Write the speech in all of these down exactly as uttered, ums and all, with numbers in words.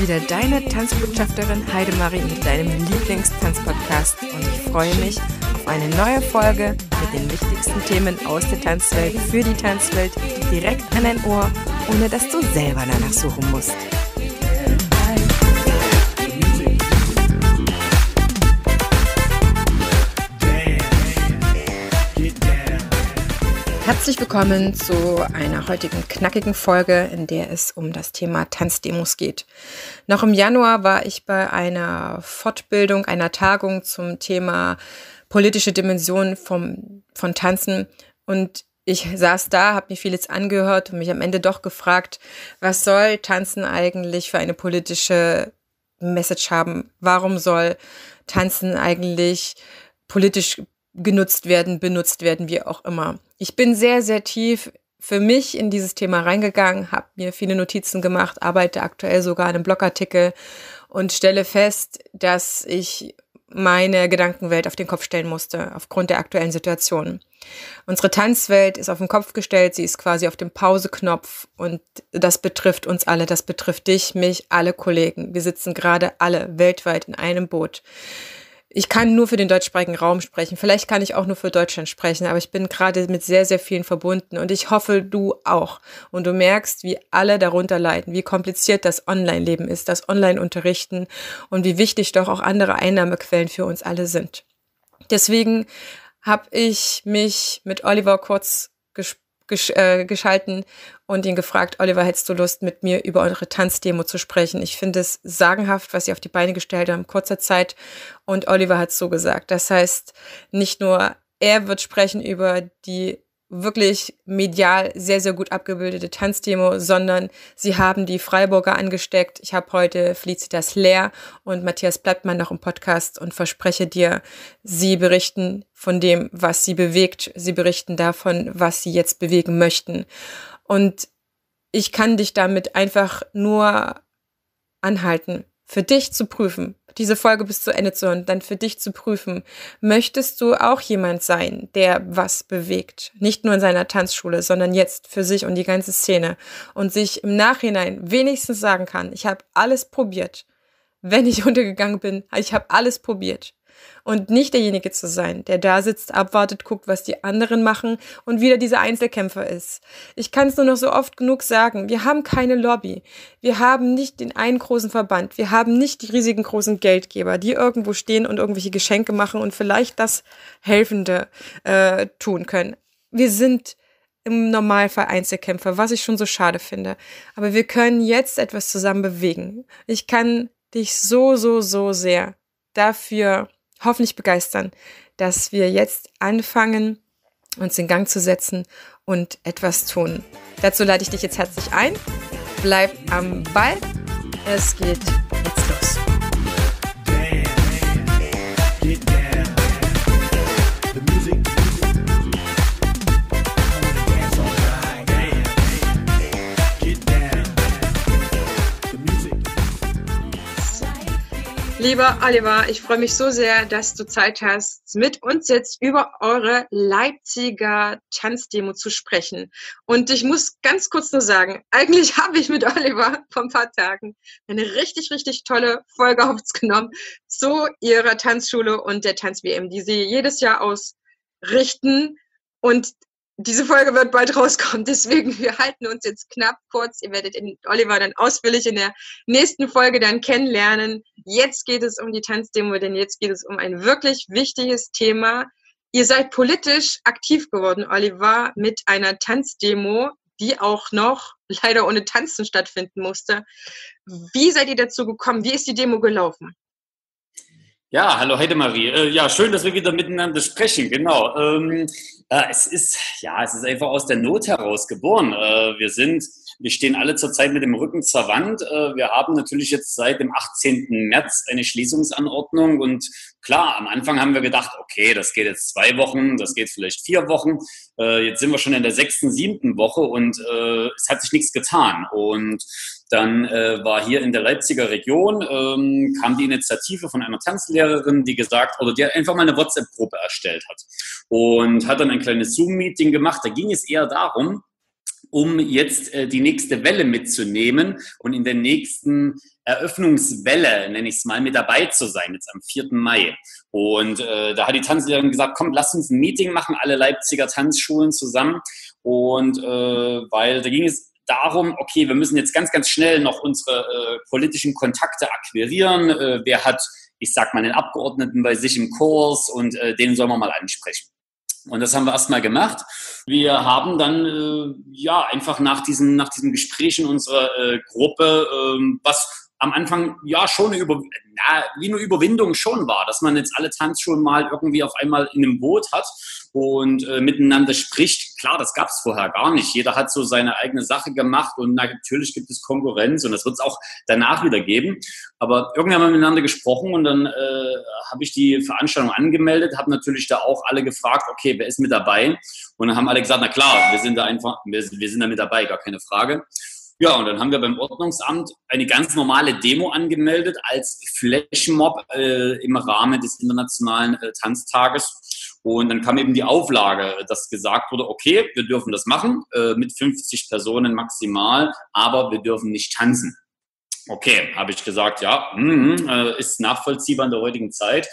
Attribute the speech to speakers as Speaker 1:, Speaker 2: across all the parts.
Speaker 1: wieder deine Tanzbotschafterin Heidemarie mit deinem Lieblingstanzpodcast und ich freue mich auf eine neue Folge mit den wichtigsten Themen aus der Tanzwelt für die Tanzwelt direkt an dein Ohr, ohne dass du selber danach suchen musst. Herzlich willkommen zu einer heutigen knackigen Folge, in der es um das Thema Tanzdemos geht. Noch im Januar war ich bei einer Fortbildung, einer Tagung zum Thema politische Dimension vom, von Tanzen und ich saß da, habe mir vieles angehört und mich am Ende doch gefragt, was soll Tanzen eigentlich für eine politische Message haben? Warum soll Tanzen eigentlich politisch genutzt werden, benutzt werden, wie auch immer. Ich bin sehr, sehr tief für mich in dieses Thema reingegangen, habe mir viele Notizen gemacht, arbeite aktuell sogar an einem Blogartikel und stelle fest, dass ich meine Gedankenwelt auf den Kopf stellen musste, aufgrund der aktuellen Situation. Unsere Tanzwelt ist auf den Kopf gestellt, sie ist quasi auf dem Pauseknopf und das betrifft uns alle, das betrifft dich, mich, alle Kollegen. Wir sitzen gerade alle weltweit in einem Boot. Ich kann nur für den deutschsprachigen Raum sprechen. Vielleicht kann ich auch nur für Deutschland sprechen, aber ich bin gerade mit sehr, sehr vielen verbunden und ich hoffe, du auch. Und du merkst, wie alle darunter leiden, wie kompliziert das Online-Leben ist, das Online-Unterrichten und wie wichtig doch auch andere Einnahmequellen für uns alle sind. Deswegen habe ich mich mit Oliver kurz gesprochen, Gesch- äh, geschalten und ihn gefragt, Oliver, hättest du Lust, mit mir über eure Tanzdemo zu sprechen? Ich finde es sagenhaft, was ihr auf die Beine gestellt habt in kurzer Zeit und Oliver hat so gesagt. Das heißt, nicht nur er wird sprechen über die wirklich medial sehr, sehr gut abgebildete Tanzdemo, sondern sie haben die Freiburger angesteckt. Ich habe heute Felicitas Lehr und Matthias Blattmann noch im Podcast und verspreche dir, sie berichten von dem, was sie bewegt. Sie berichten davon, was sie jetzt bewegen möchten. Und ich kann dich damit einfach nur anhalten, für dich zu prüfen, diese Folge bis zu Ende zu hören, dann für dich zu prüfen, möchtest du auch jemand sein, der was bewegt? Nicht nur in seiner Tanzschule, sondern jetzt für sich und die ganze Szene und sich im Nachhinein wenigstens sagen kann, ich habe alles probiert. Wenn ich untergegangen bin, ich habe alles probiert. Und nicht derjenige zu sein, der da sitzt, abwartet, guckt, was die anderen machen und wieder dieser Einzelkämpfer ist. Ich kann es nur noch so oft genug sagen, wir haben keine Lobby. Wir haben nicht den einen großen Verband. Wir haben nicht die riesigen großen Geldgeber, die irgendwo stehen und irgendwelche Geschenke machen und vielleicht das Helfende äh, tun können. Wir sind im Normalfall Einzelkämpfer, was ich schon so schade finde. Aber wir können jetzt etwas zusammen bewegen. Ich kann dich so, so, so sehr dafür hoffentlich begeistern, dass wir jetzt anfangen, uns in Gang zu setzen und etwas tun. Dazu lade ich dich jetzt herzlich ein. Bleib am Ball. Es geht jetzt los. Lieber Oliver, ich freue mich so sehr, dass du Zeit hast, mit uns jetzt über eure Leipziger Tanzdemo zu sprechen. Und ich muss ganz kurz nur sagen, eigentlich habe ich mit Oliver vor ein paar Tagen eine richtig, richtig tolle Folge aufgenommen zu ihrer Tanzschule und der Tanz-W M, die sie jedes Jahr ausrichten. Und diese Folge wird bald rauskommen, deswegen wir halten uns jetzt knapp kurz. Ihr werdet den Oliver dann ausführlich in der nächsten Folge dann kennenlernen. Jetzt geht es um die Tanzdemo, denn jetzt geht es um ein wirklich wichtiges Thema. Ihr seid politisch aktiv geworden, Oliver, mit einer Tanzdemo, die auch noch leider ohne Tanzen stattfinden musste. Wie seid ihr dazu gekommen? Wie ist die Demo gelaufen?
Speaker 2: Ja, hallo Heidemarie. Äh, ja, schön, dass wir wieder miteinander sprechen. Genau. Ähm, äh, es ist ja, es ist einfach aus der Not heraus geboren. Äh, wir sind, wir stehen alle zurzeit mit dem Rücken zur Wand. Äh, wir haben natürlich jetzt seit dem achtzehnten März eine Schließungsanordnung und klar, am Anfang haben wir gedacht, okay, das geht jetzt zwei Wochen, das geht vielleicht vier Wochen. Äh, jetzt sind wir schon in der sechsten, siebten Woche und äh, es hat sich nichts getan. Und dann äh, war hier in der Leipziger Region, ähm, kam die Initiative von einer Tanzlehrerin, die gesagt, oder die einfach mal eine WhatsApp-Gruppe erstellt hat und hat dann ein kleines Zoom-Meeting gemacht. Da ging es eher darum, um jetzt äh, die nächste Welle mitzunehmen und in der nächsten Eröffnungswelle, nenne ich es mal, mit dabei zu sein, jetzt am vierten Mai. Und äh, da hat die Tanzlehrerin gesagt, komm, lass uns ein Meeting machen, alle Leipziger Tanzschulen zusammen. Und äh, weil da ging es darum, okay, wir müssen jetzt ganz, ganz schnell noch unsere äh, politischen Kontakte akquirieren. Äh, wer hat, ich sag mal, den Abgeordneten bei sich im Kurs und äh, den sollen wir mal ansprechen. Und das haben wir erstmal gemacht. Wir haben dann äh, ja einfach nach diesem, nach diesem Gespräch in unserer äh, Gruppe, äh, was am Anfang ja schon eine Über, na, wie eine Überwindung schon war, dass man jetzt alle Tanzschulen mal irgendwie auf einmal in einem Boot hat und äh, miteinander spricht. Klar, das gab es vorher gar nicht. Jeder hat so seine eigene Sache gemacht und natürlich gibt es Konkurrenz und das wird es auch danach wieder geben. Aber irgendwann haben wir miteinander gesprochen und dann äh, habe ich die Veranstaltung angemeldet, habe natürlich da auch alle gefragt, okay, wer ist mit dabei? Und dann haben alle gesagt, na klar, wir sind da einfach, wir, wir sind da mit dabei, gar keine Frage. Ja, und dann haben wir beim Ordnungsamt eine ganz normale Demo angemeldet als Flashmob äh, im Rahmen des Internationalen äh, Tanztages. Und dann kam eben die Auflage, dass gesagt wurde, okay, wir dürfen das machen, äh, mit fünfzig Personen maximal, aber wir dürfen nicht tanzen. Okay, habe ich gesagt, ja, mh, äh, ist nachvollziehbar in der heutigen Zeit.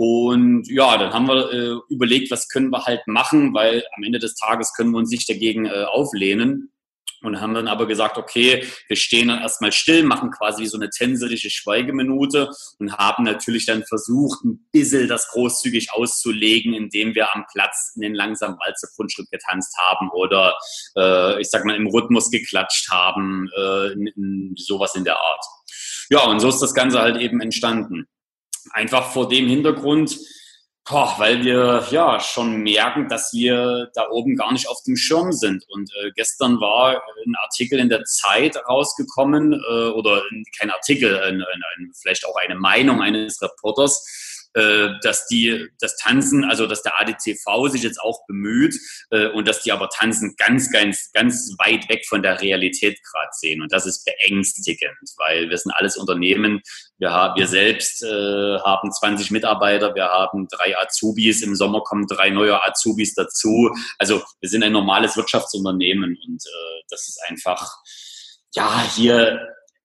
Speaker 2: Und ja, dann haben wir äh, überlegt, was können wir halt machen, weil am Ende des Tages können wir uns nicht dagegen äh, auflehnen. Und haben dann aber gesagt, okay, wir stehen dann erstmal still, machen quasi so eine tänzerische Schweigeminute und haben natürlich dann versucht, ein bisschen das großzügig auszulegen, indem wir am Platz in den langsamen Walzer-Grundschritt getanzt haben oder, äh, ich sag mal, im Rhythmus geklatscht haben, äh, in, in sowas in der Art. Ja, und so ist das Ganze halt eben entstanden. Einfach vor dem Hintergrund, Boah, weil wir ja schon merken, dass wir da oben gar nicht auf dem Schirm sind. Und äh, gestern war ein Artikel in der Zeit rausgekommen, äh, oder kein Artikel, ein, ein, ein, vielleicht auch eine Meinung eines Reporters, äh, dass die das Tanzen, also dass der A D C V sich jetzt auch bemüht äh, und dass die aber Tanzen ganz, ganz, ganz weit weg von der Realität gerade sehen. Und das ist beängstigend, weil wir sind alles Unternehmen. Wir, haben, wir selbst äh, haben zwanzig Mitarbeiter, wir haben drei Azubis, im Sommer kommen drei neue Azubis dazu. Also wir sind ein normales Wirtschaftsunternehmen und äh, das ist einfach, ja, hier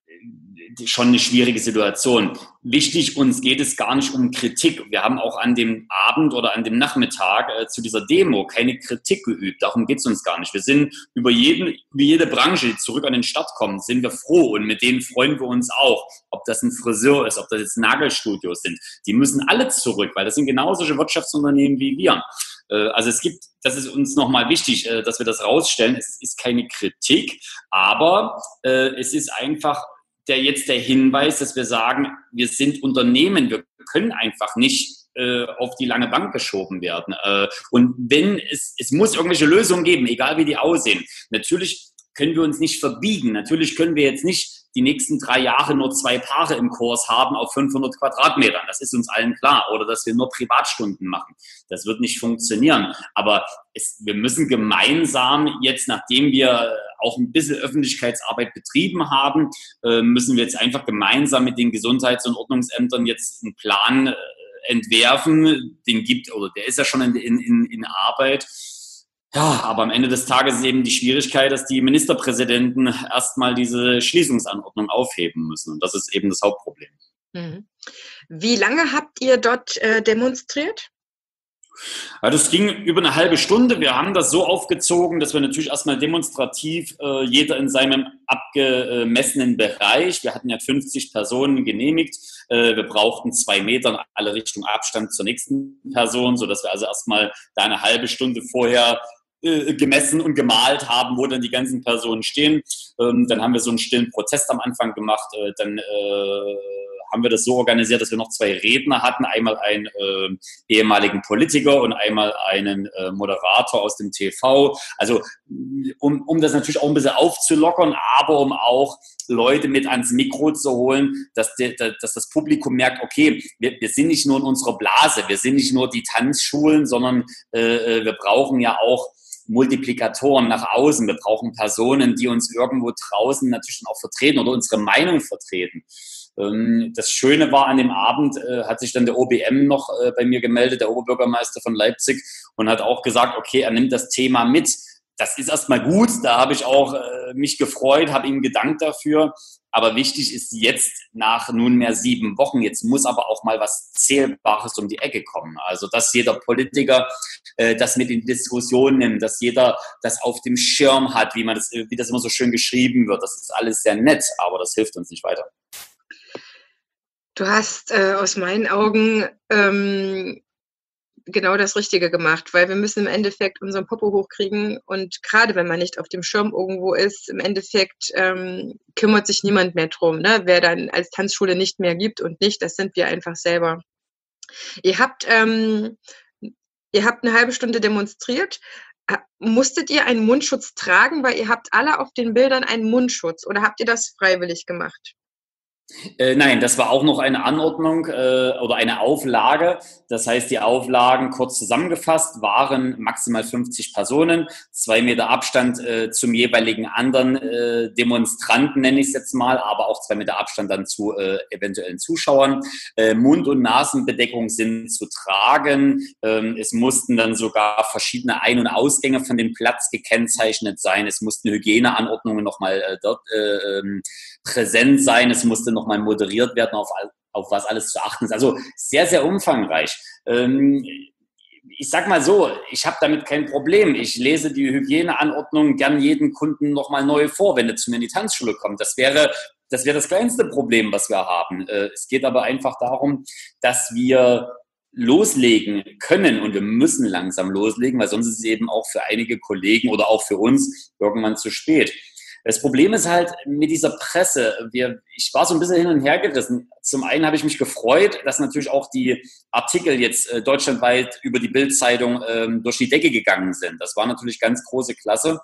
Speaker 2: schon eine schwierige Situation. Wichtig, uns geht es gar nicht um Kritik. Wir haben auch an dem Abend oder an dem Nachmittag äh, zu dieser Demo keine Kritik geübt. Darum geht es uns gar nicht. Wir sind über jeden, über jede Branche, die zurück an den Start kommt, sind wir froh und mit denen freuen wir uns auch. Ob das ein Friseur ist, ob das jetzt Nagelstudios sind. Die müssen alle zurück, weil das sind genau solche Wirtschaftsunternehmen wie wir. Äh, also es gibt, das ist uns nochmal wichtig, äh, dass wir das rausstellen. Es ist keine Kritik, aber äh, es ist einfach der jetzt der Hinweis, dass wir sagen, wir sind Unternehmen, wir können einfach nicht äh, auf die lange Bank geschoben werden. Äh, und wenn es, es muss irgendwelche Lösungen geben, egal wie die aussehen. Natürlich können wir uns nicht verbiegen. Natürlich können wir jetzt nicht die nächsten drei Jahre nur zwei Paare im Kurs haben auf fünfhundert Quadratmetern. Das ist uns allen klar. Oder dass wir nur Privatstunden machen. Das wird nicht funktionieren. Aber es, wir müssen gemeinsam jetzt, nachdem wir auch ein bisschen Öffentlichkeitsarbeit betrieben haben, äh, müssen wir jetzt einfach gemeinsam mit den Gesundheits- und Ordnungsämtern jetzt einen Plan äh, entwerfen. Den gibt, oder der ist ja schon in, in, in Arbeit. Ja, aber am Ende des Tages ist eben die Schwierigkeit, dass die Ministerpräsidenten erstmal diese Schließungsanordnung aufheben müssen. Und das ist eben das Hauptproblem.
Speaker 1: Mhm. Wie lange habt ihr dort äh, demonstriert?
Speaker 2: Ja, das ging über eine halbe Stunde. Wir haben das so aufgezogen, dass wir natürlich erstmal demonstrativ äh, jeder in seinem abgemessenen Bereich, wir hatten ja fünfzig Personen genehmigt, äh, wir brauchten zwei Meter in alle Richtungen Abstand zur nächsten Person, sodass wir also erstmal da eine halbe Stunde vorher äh, gemessen und gemalt haben, wo dann die ganzen Personen stehen. Ähm, dann haben wir so einen stillen Protest am Anfang gemacht, äh, dann äh, haben wir das so organisiert, dass wir noch zwei Redner hatten, einmal einen äh, ehemaligen Politiker und einmal einen äh, Moderator aus dem T V. Also um, um das natürlich auch ein bisschen aufzulockern, aber um auch Leute mit ans Mikro zu holen, dass, de, dass das Publikum merkt, okay, wir, wir sind nicht nur in unserer Blase, wir sind nicht nur die Tanzschulen, sondern äh, wir brauchen ja auch Multiplikatoren nach außen. Wir brauchen Personen, die uns irgendwo draußen natürlich auch vertreten oder unsere Meinung vertreten. Das Schöne war, an dem Abend äh, hat sich dann der O B M noch äh, bei mir gemeldet, der Oberbürgermeister von Leipzig, und hat auch gesagt, okay, er nimmt das Thema mit. das ist erstmal gut, da habe ich auch äh, mich gefreut, habe ihm gedankt dafür. Aber wichtig ist jetzt nach nunmehr sieben Wochen, jetzt muss aber auch mal was Zählbares um die Ecke kommen. Also dass jeder Politiker äh, das mit in Diskussion nimmt, dass jeder das auf dem Schirm hat, wie man das, wie das immer so schön geschrieben wird. Das ist alles sehr nett, aber das hilft uns nicht weiter.
Speaker 1: Du hast äh, aus meinen Augen ähm, genau das Richtige gemacht, weil wir müssen im Endeffekt unseren Popo hochkriegen und gerade wenn man nicht auf dem Schirm irgendwo ist, im Endeffekt ähm, kümmert sich niemand mehr drum, ne? Wer dann als Tanzschule nicht mehr gibt und nicht, das sind wir einfach selber. Ihr habt, ähm, ihr habt eine halbe Stunde demonstriert. Musstet ihr einen Mundschutz tragen, weil ihr habt alle auf den Bildern einen Mundschutz oder habt ihr das freiwillig gemacht?
Speaker 2: Äh, nein, das war auch noch eine Anordnung äh, oder eine Auflage. Das heißt, die Auflagen, kurz zusammengefasst, waren maximal fünfzig Personen, zwei Meter Abstand äh, zum jeweiligen anderen äh, Demonstranten, nenne ich es jetzt mal, aber auch zwei Meter Abstand dann zu äh, eventuellen Zuschauern. Äh, Mund- und Nasenbedeckung sind zu tragen. Ähm, es mussten dann sogar verschiedene Ein- und Ausgänge von dem Platz gekennzeichnet sein. Es mussten Hygieneanordnungen nochmal äh, dort äh, ähm, präsent sein. Es musste nochmal moderiert werden, auf, auf was alles zu achten ist. Also sehr, sehr umfangreich. Ähm, ich sag mal so, ich habe damit kein Problem. Ich lese die Hygieneanordnungen gern jeden Kunden nochmal neu vor, wenn er zu mir in die Tanzschule kommt. Das wäre das wäre das kleinste Problem, was wir haben. Äh, es geht aber einfach darum, dass wir loslegen können und wir müssen langsam loslegen, weil sonst ist es eben auch für einige Kollegen oder auch für uns irgendwann zu spät. Das Problem ist halt mit dieser Presse, wir, ich war so ein bisschen hin und her gerissen. Zum einen habe ich mich gefreut, dass natürlich auch die Artikel jetzt äh, deutschlandweit über die Bild-Zeitung ähm, durch die Decke gegangen sind. Das war natürlich ganz große Klasse.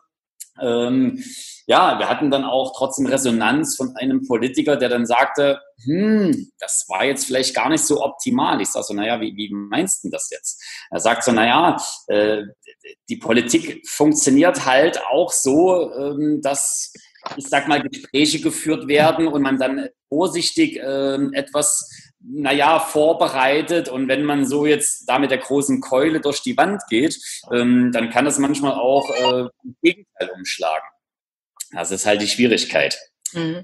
Speaker 2: Ähm, ja, wir hatten dann auch trotzdem Resonanz von einem Politiker, der dann sagte, hm, das war jetzt vielleicht gar nicht so optimal. Ich sage so, naja, wie, wie meinst du das jetzt? Er sagt so, naja, äh, die Politik funktioniert halt auch so, ähm, dass, ich sag mal, Gespräche geführt werden und man dann vorsichtig ähm, etwas, naja, vorbereitet. Und wenn man so jetzt da mit der großen Keule durch die Wand geht, ähm, dann kann das manchmal auch äh, im Gegenteil umschlagen. Das ist halt die Schwierigkeit.
Speaker 1: Mhm.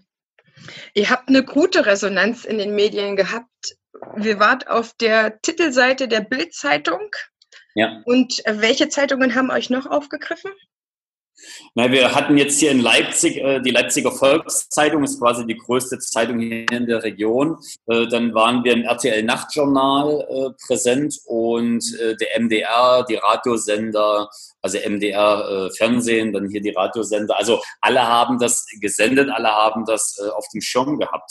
Speaker 1: Ihr habt eine gute Resonanz in den Medien gehabt. Wir wart auf der Titelseite der Bild-Zeitung.
Speaker 2: Ja.
Speaker 1: Und welche Zeitungen haben euch noch aufgegriffen?
Speaker 2: Na, wir hatten jetzt hier in Leipzig, äh, die Leipziger Volkszeitung ist quasi die größte Zeitung hier in der Region. Äh, dann waren wir im R T L-Nachtjournal äh, präsent und äh, der M D R, die Radiosender, also M D R äh, Fernsehen, dann hier die Radiosender. Also alle haben das gesendet, alle haben das äh, auf dem Schirm gehabt.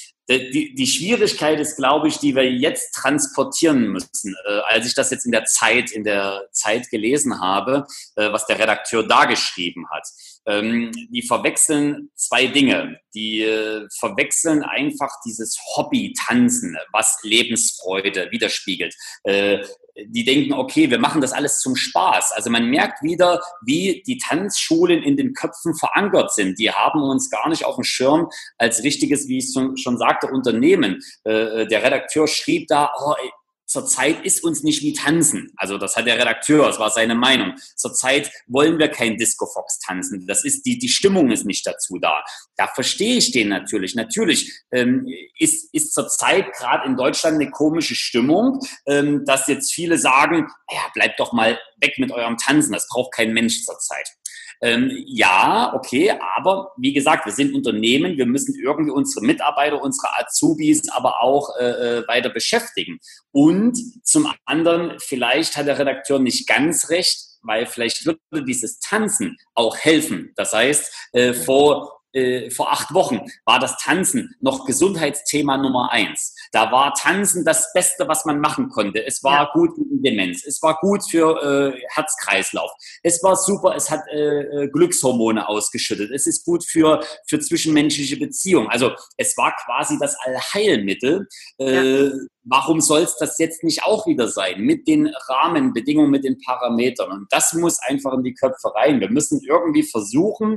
Speaker 2: Die, die Schwierigkeit ist, glaube ich, die wir jetzt transportieren müssen. Äh, als ich das jetzt in der Zeit, in der Zeit gelesen habe, äh, was der Redakteur da geschrieben hat, ähm, die verwechseln zwei Dinge. Die äh, verwechseln einfach dieses Hobby-Tanzen, was Lebensfreude widerspiegelt. Äh, die denken, okay, wir machen das alles zum Spaß. Also man merkt wieder, wie die Tanzschulen in den Köpfen verankert sind. Die haben uns gar nicht auf dem Schirm als richtiges, wie ich schon sagte, Unternehmen. Äh, der Redakteur schrieb da, oh, zurzeit ist uns nicht wie Tanzen. Also das hat der Redakteur, das war seine Meinung. Zurzeit wollen wir kein Disco-Fox tanzen. Das ist die, die Stimmung ist nicht dazu da. Da verstehe ich den natürlich. Natürlich ähm, ist, ist zurzeit gerade in Deutschland eine komische Stimmung, ähm, dass jetzt viele sagen, ja, bleibt doch mal weg mit eurem Tanzen. Das braucht kein Mensch zurzeit. Ähm, ja, okay, aber wie gesagt, wir sind Unternehmen, wir müssen irgendwie unsere Mitarbeiter, unsere Azubis aber auch äh, weiter beschäftigen. Und zum anderen, vielleicht hat der Redakteur nicht ganz recht, weil vielleicht würde dieses Tanzen auch helfen. Das heißt, äh, vor Äh, vor acht Wochen war das Tanzen noch Gesundheitsthema Nummer eins. Da war Tanzen das Beste, was man machen konnte. Es war ja gut gegen Demenz. Es war gut für äh, Herz-Kreislauf. Es war super. Es hat äh, Glückshormone ausgeschüttet. Es ist gut für, für zwischenmenschliche Beziehungen. Also es war quasi das Allheilmittel. Äh, ja. Warum soll es das jetzt nicht auch wieder sein? Mit den Rahmenbedingungen, mit den Parametern. Und das muss einfach in die Köpfe rein. Wir müssen irgendwie versuchen,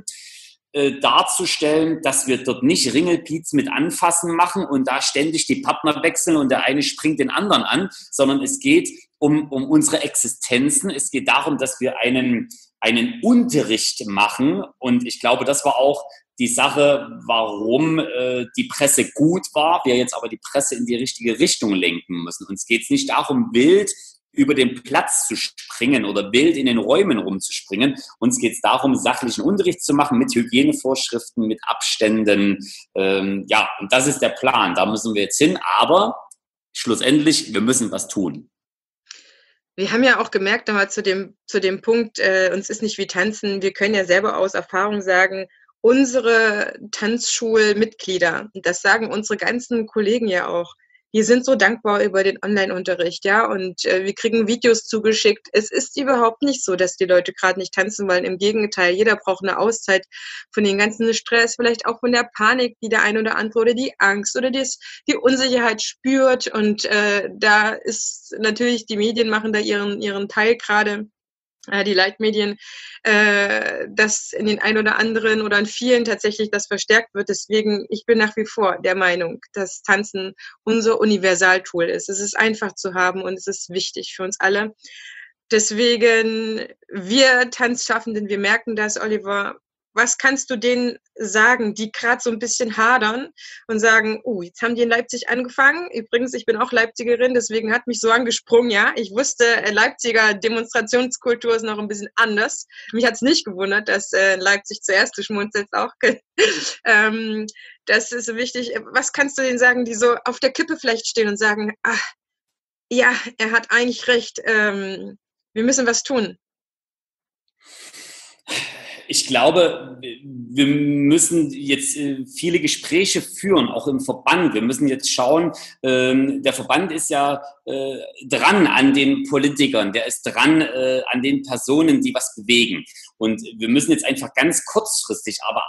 Speaker 2: darzustellen, dass wir dort nicht Ringelpiez mit Anfassen machen und da ständig die Partner wechseln und der eine springt den anderen an, sondern es geht um, um unsere Existenzen. Es geht darum, dass wir einen, einen Unterricht machen. Und ich glaube, das war auch die Sache, warum äh, die Presse gut war, wir jetzt aber die Presse in die richtige Richtung lenken müssen. Uns geht es nicht darum, wild über den Platz zu springen oder wild in den Räumen rumzuspringen. Uns geht es darum, sachlichen Unterricht zu machen mit Hygienevorschriften, mit Abständen. Ähm, ja, und das ist der Plan. Da müssen wir jetzt hin. Aber schlussendlich, wir müssen was tun.
Speaker 1: Wir haben ja auch gemerkt, nochmal zu dem, zu dem Punkt, äh, uns ist nicht wie Tanzen. Wir können ja selber aus Erfahrung sagen, unsere Tanzschulmitglieder, und das sagen unsere ganzen Kollegen ja auch, wir sind so dankbar über den Online-Unterricht, ja, und äh, wir kriegen Videos zugeschickt. Es ist überhaupt nicht so, dass die Leute gerade nicht tanzen wollen. Im Gegenteil, jeder braucht eine Auszeit von den ganzen Stress, vielleicht auch von der Panik, die der ein oder andere oder die Angst oder das, die Unsicherheit spürt. Und äh, da ist natürlich, die Medien machen da ihren, ihren Teil gerade. Die Leitmedien, äh, dass in den ein oder anderen oder in vielen tatsächlich das verstärkt wird. Deswegen, ich bin nach wie vor der Meinung, dass Tanzen unser Universaltool ist. Es ist einfach zu haben und es ist wichtig für uns alle. Deswegen, wir Tanzschaffenden, wir merken das, Oliver. Was kannst du denen sagen, die gerade so ein bisschen hadern und sagen, oh, jetzt haben die in Leipzig angefangen. Übrigens, ich bin auch Leipzigerin, deswegen hat mich so angesprungen, ja. Ich wusste, Leipziger Demonstrationskultur ist noch ein bisschen anders. Mich hat es nicht gewundert, dass äh, Leipzig zuerst, du schmunzelst auch. ähm, das ist so wichtig. Was kannst du denen sagen, die so auf der Kippe vielleicht stehen und sagen, ach, ja, er hat eigentlich recht, ähm, wir müssen was tun?
Speaker 2: Ich glaube, wir müssen jetzt viele Gespräche führen, auch im Verband. Wir müssen jetzt schauen, der Verband ist ja dran an den Politikern, der ist dran an den Personen, die was bewegen. Und wir müssen jetzt einfach ganz kurzfristig aber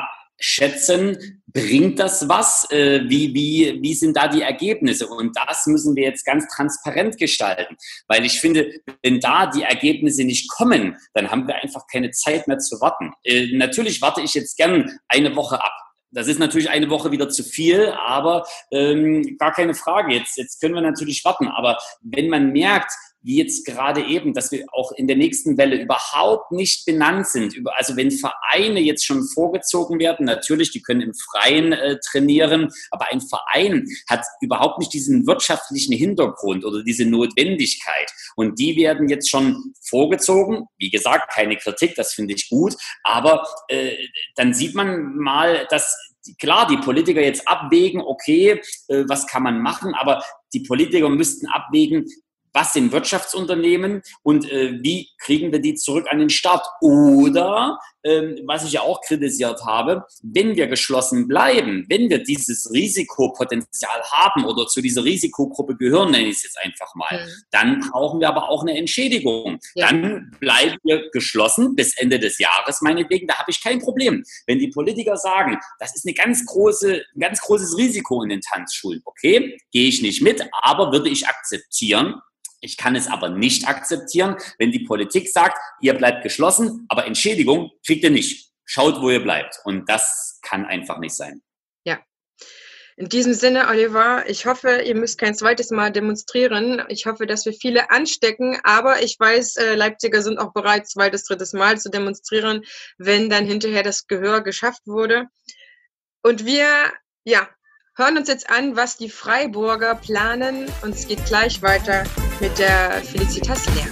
Speaker 2: abschätzen, bringt das was? Wie, wie, wie sind da die Ergebnisse? Und das müssen wir jetzt ganz transparent gestalten. Weil ich finde, wenn da die Ergebnisse nicht kommen, dann haben wir einfach keine Zeit mehr zu warten. Äh, natürlich warte ich jetzt gern eine Woche ab. Das ist natürlich eine Woche wieder zu viel, aber ähm, gar keine Frage. Jetzt, jetzt können wir natürlich warten. Aber wenn man merkt, wie jetzt gerade eben, dass wir auch in der nächsten Welle überhaupt nicht benannt sind. Über, also wenn Vereine jetzt schon vorgezogen werden, natürlich, die können im Freien äh, trainieren, aber ein Verein hat überhaupt nicht diesen wirtschaftlichen Hintergrund oder diese Notwendigkeit. Und die werden jetzt schon vorgezogen. Wie gesagt, keine Kritik, das finde ich gut. Aber äh, dann sieht man mal, dass klar, die Politiker jetzt abwägen, okay, äh, was kann man machen, aber die Politiker müssten abwägen, was sind Wirtschaftsunternehmen und äh, wie kriegen wir die zurück an den Start? Oder, ähm, was ich ja auch kritisiert habe, wenn wir geschlossen bleiben, wenn wir dieses Risikopotenzial haben oder zu dieser Risikogruppe gehören, nenne ich es jetzt einfach mal, mhm. dann brauchen wir aber auch eine Entschädigung. Ja. Dann bleiben wir geschlossen bis Ende des Jahres, meinetwegen, da habe ich kein Problem. Wenn die Politiker sagen, das ist eine ganz große, ein ganz großes Risiko in den Tanzschulen, okay, gehe ich nicht mit, aber würde ich akzeptieren. Ich kann es aber nicht akzeptieren, wenn die Politik sagt, ihr bleibt geschlossen, aber Entschädigung kriegt ihr nicht. Schaut, wo ihr bleibt. Und das kann einfach nicht sein.
Speaker 1: Ja. In diesem Sinne, Oliver, ich hoffe, ihr müsst kein zweites Mal demonstrieren. Ich hoffe, dass wir viele anstecken. Aber ich weiß, Leipziger sind auch bereit, zweites, drittes Mal zu demonstrieren, wenn dann hinterher das Gehör geschafft wurde. Und wir, ja, hören uns jetzt an, was die Freiburger planen. Und es geht gleich weiter mit der Felicitas Lehr.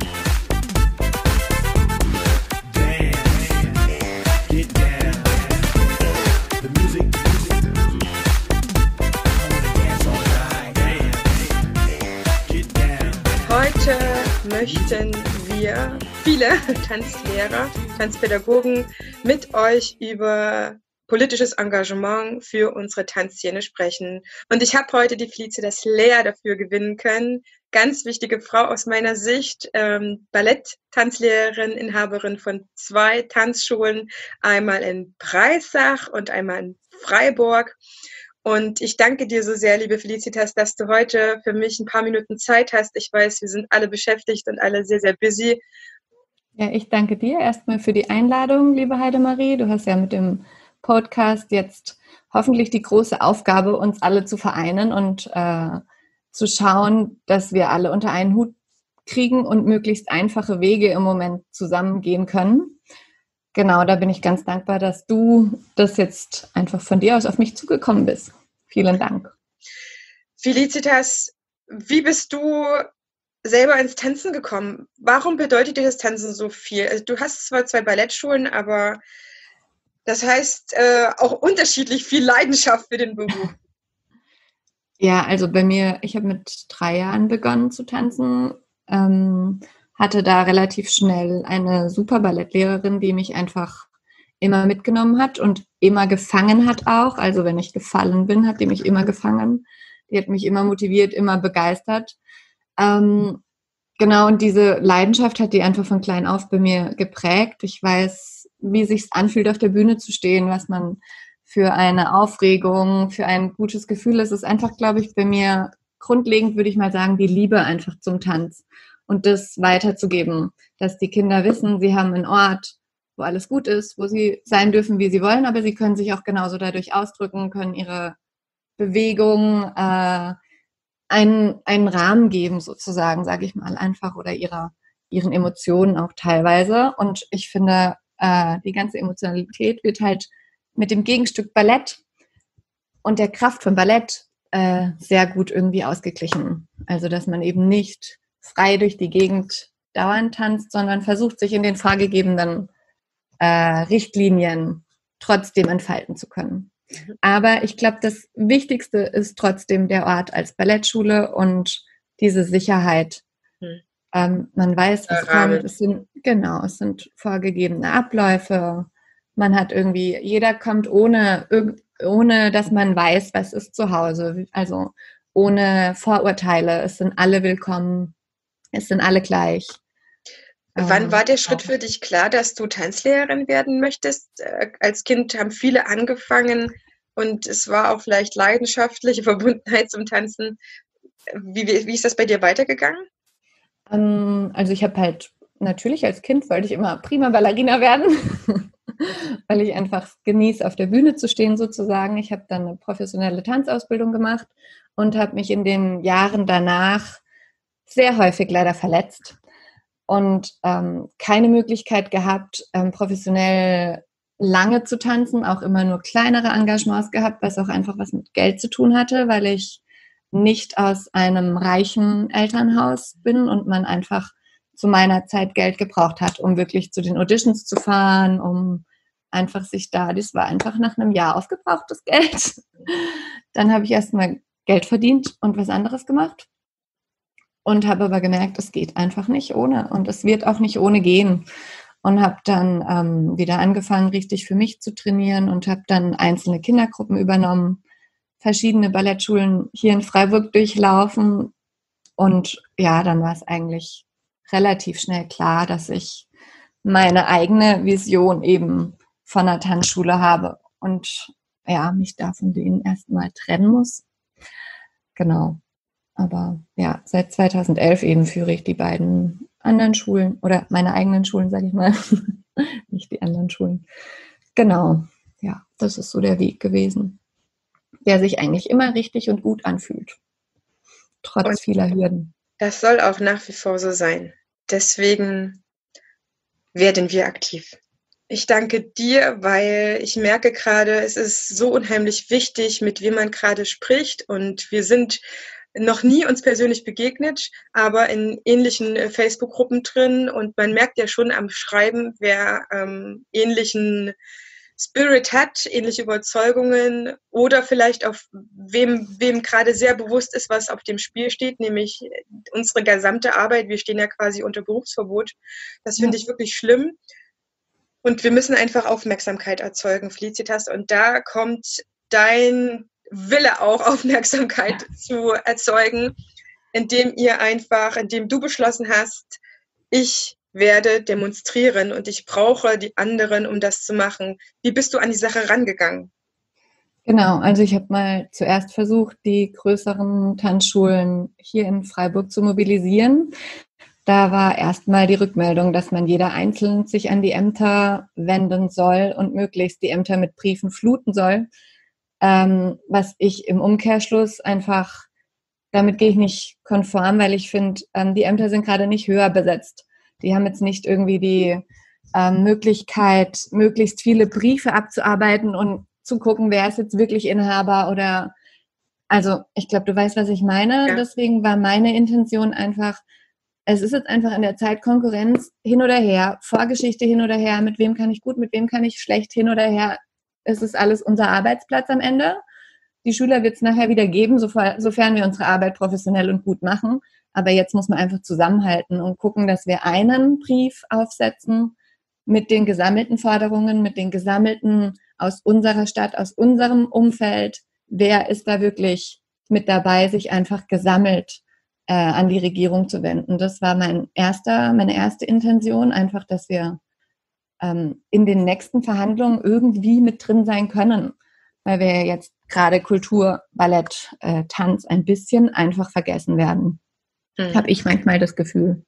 Speaker 1: Heute möchten wir viele Tanzlehrer, Tanzpädagogen mit euch über politisches Engagement für unsere Tanzszene sprechen. Und ich habe heute die Felicitas Lehr dafür gewinnen können. Ganz wichtige Frau aus meiner Sicht, ähm, Ballett-Tanzlehrerin, Inhaberin von zwei Tanzschulen, einmal in Breisach und einmal in Freiburg. Und ich danke dir so sehr, liebe Felicitas, dass du heute für mich ein paar Minuten Zeit hast. Ich weiß, wir sind alle beschäftigt und alle sehr, sehr busy.
Speaker 3: Ja, ich danke dir erstmal für die Einladung, liebe Heidemarie. Du hast ja mit dem Podcast jetzt hoffentlich die große Aufgabe, uns alle zu vereinen und äh, zu schauen, dass wir alle unter einen Hut kriegen und möglichst einfache Wege im Moment zusammengehen können. Genau, da bin ich ganz dankbar, dass du das jetzt einfach von dir aus auf mich zugekommen bist. Vielen Dank.
Speaker 1: Felicitas, wie bist du selber ins Tanzen gekommen? Warum bedeutet dir das Tanzen so viel? Also du hast zwar zwei Ballettschulen, aber das heißt äh, auch unterschiedlich viel Leidenschaft für den Beruf.
Speaker 3: Ja, also bei mir, ich habe mit drei Jahren begonnen zu tanzen, ähm, hatte da relativ schnell eine super Ballettlehrerin, die mich einfach immer mitgenommen hat und immer gefangen hat auch. Also wenn ich gefallen bin, hat die mich immer gefangen. Die hat mich immer motiviert, immer begeistert. Ähm, genau, und diese Leidenschaft hat die einfach von klein auf bei mir geprägt. Ich weiß, wie es sich anfühlt, auf der Bühne zu stehen, was man für eine Aufregung, für ein gutes Gefühl ist. Es ist einfach, glaube ich, bei mir grundlegend, würde ich mal sagen, die Liebe einfach zum Tanz und das weiterzugeben, dass die Kinder wissen, sie haben einen Ort, wo alles gut ist, wo sie sein dürfen, wie sie wollen, aber sie können sich auch genauso dadurch ausdrücken, können ihre Bewegung äh, einen, einen Rahmen geben, sozusagen, sage ich mal einfach, oder ihrer, ihren Emotionen auch teilweise. Und ich finde, äh, die ganze Emotionalität wird halt mit dem Gegenstück Ballett und der Kraft von Ballett äh, sehr gut irgendwie ausgeglichen. Also, dass man eben nicht frei durch die Gegend dauernd tanzt, sondern versucht, sich in den vorgegebenen äh, Richtlinien trotzdem entfalten zu können. Aber ich glaube, das Wichtigste ist trotzdem der Ort als Ballettschule und diese Sicherheit. Hm. Ähm, man weiß, was kommt. Es sind, genau, es sind vorgegebene Abläufe. Man hat irgendwie, jeder kommt ohne, ohne, dass man weiß, was ist zu Hause. Also ohne Vorurteile. Es sind alle willkommen. Es sind alle gleich.
Speaker 1: Wann war der Schritt für dich klar, dass du Tanzlehrerin werden möchtest? Als Kind haben viele angefangen und es war auch vielleicht leidenschaftliche Verbundenheit zum Tanzen. Wie, wie, wie ist das bei dir weitergegangen?
Speaker 3: Also ich habe halt natürlich als Kind wollte ich immer prima Ballerina werden, weil ich einfach genieße, auf der Bühne zu stehen sozusagen. Ich habe dann eine professionelle Tanzausbildung gemacht und habe mich in den Jahren danach sehr häufig leider verletzt. Und ähm, keine Möglichkeit gehabt, ähm, professionell lange zu tanzen, auch immer nur kleinere Engagements gehabt, was auch einfach was mit Geld zu tun hatte, weil ich nicht aus einem reichen Elternhaus bin und man einfach zu meiner Zeit Geld gebraucht hat, um wirklich zu den Auditions zu fahren, um einfach sich da, das war einfach nach einem Jahr aufgebrauchtes Geld. Dann habe ich erstmal Geld verdient und was anderes gemacht. Und habe aber gemerkt, es geht einfach nicht ohne. Und es wird auch nicht ohne gehen. Und habe dann ähm, wieder angefangen, richtig für mich zu trainieren und habe dann einzelne Kindergruppen übernommen, verschiedene Ballettschulen hier in Freiburg durchlaufen. Und ja, dann war es eigentlich relativ schnell klar, dass ich meine eigene Vision eben von einer Tanzschule habe und ja, mich da von denen erstmal trennen muss. Genau. Aber ja, seit zweitausendelf eben führe ich die beiden anderen Schulen oder meine eigenen Schulen, sage ich mal, nicht die anderen Schulen. Genau, ja, das ist so der Weg gewesen, der sich eigentlich immer richtig und gut anfühlt, trotz und vieler Hürden.
Speaker 1: Das soll auch nach wie vor so sein. Deswegen werden wir aktiv. Ich danke dir, weil ich merke gerade, es ist so unheimlich wichtig, mit wem man gerade spricht, und wir sind noch nie uns persönlich begegnet, aber in ähnlichen äh, Facebook-Gruppen drin, und man merkt ja schon am Schreiben, wer ähm, ähnlichen Spirit hat, ähnliche Überzeugungen oder vielleicht auf wem, wem gerade sehr bewusst ist, was auf dem Spiel steht, nämlich unsere gesamte Arbeit. Wir stehen ja quasi unter Berufsverbot. Das finde ja. ich wirklich schlimm. Und wir müssen einfach Aufmerksamkeit erzeugen, Felicitas. Und da kommt dein Wille auch, Aufmerksamkeit zu erzeugen, indem ihr einfach, indem du beschlossen hast, ich werde demonstrieren und ich brauche die anderen, um das zu machen. Wie bist du an die Sache rangegangen?
Speaker 3: Genau, also ich habe mal zuerst versucht, die größeren Tanzschulen hier in Freiburg zu mobilisieren. Da war erstmal die Rückmeldung, dass man jeder einzeln sich an die Ämter wenden soll und möglichst die Ämter mit Briefen fluten soll. Ähm, was ich im Umkehrschluss einfach damit gehe ich nicht konform, weil ich finde, ähm, die Ämter sind gerade nicht höher besetzt. Die haben jetzt nicht irgendwie die ähm, Möglichkeit, möglichst viele Briefe abzuarbeiten und zu gucken, wer ist jetzt wirklich Inhaber oder, also ich glaube, du weißt, was ich meine. Ja. Deswegen war meine Intention einfach, es ist jetzt einfach in der Zeit Konkurrenz hin oder her, Vorgeschichte hin oder her, mit wem kann ich gut, mit wem kann ich schlecht, hin oder her. Es ist alles unser Arbeitsplatz am Ende. Die Schüler wird es nachher wieder geben, sofern wir unsere Arbeit professionell und gut machen. Aber jetzt muss man einfach zusammenhalten und gucken, dass wir einen Brief aufsetzen mit den gesammelten Forderungen, mit den gesammelten aus unserer Stadt, aus unserem Umfeld. Wer ist da wirklich mit dabei, sich einfach gesammelt äh, an die Regierung zu wenden? Das war mein erster, meine erste Intention, einfach, dass wir ähm, in den nächsten Verhandlungen irgendwie mit drin sein können, weil wir jetzt gerade Kultur, Ballett, äh, Tanz ein bisschen einfach vergessen werden. Mhm. Habe ich manchmal das Gefühl.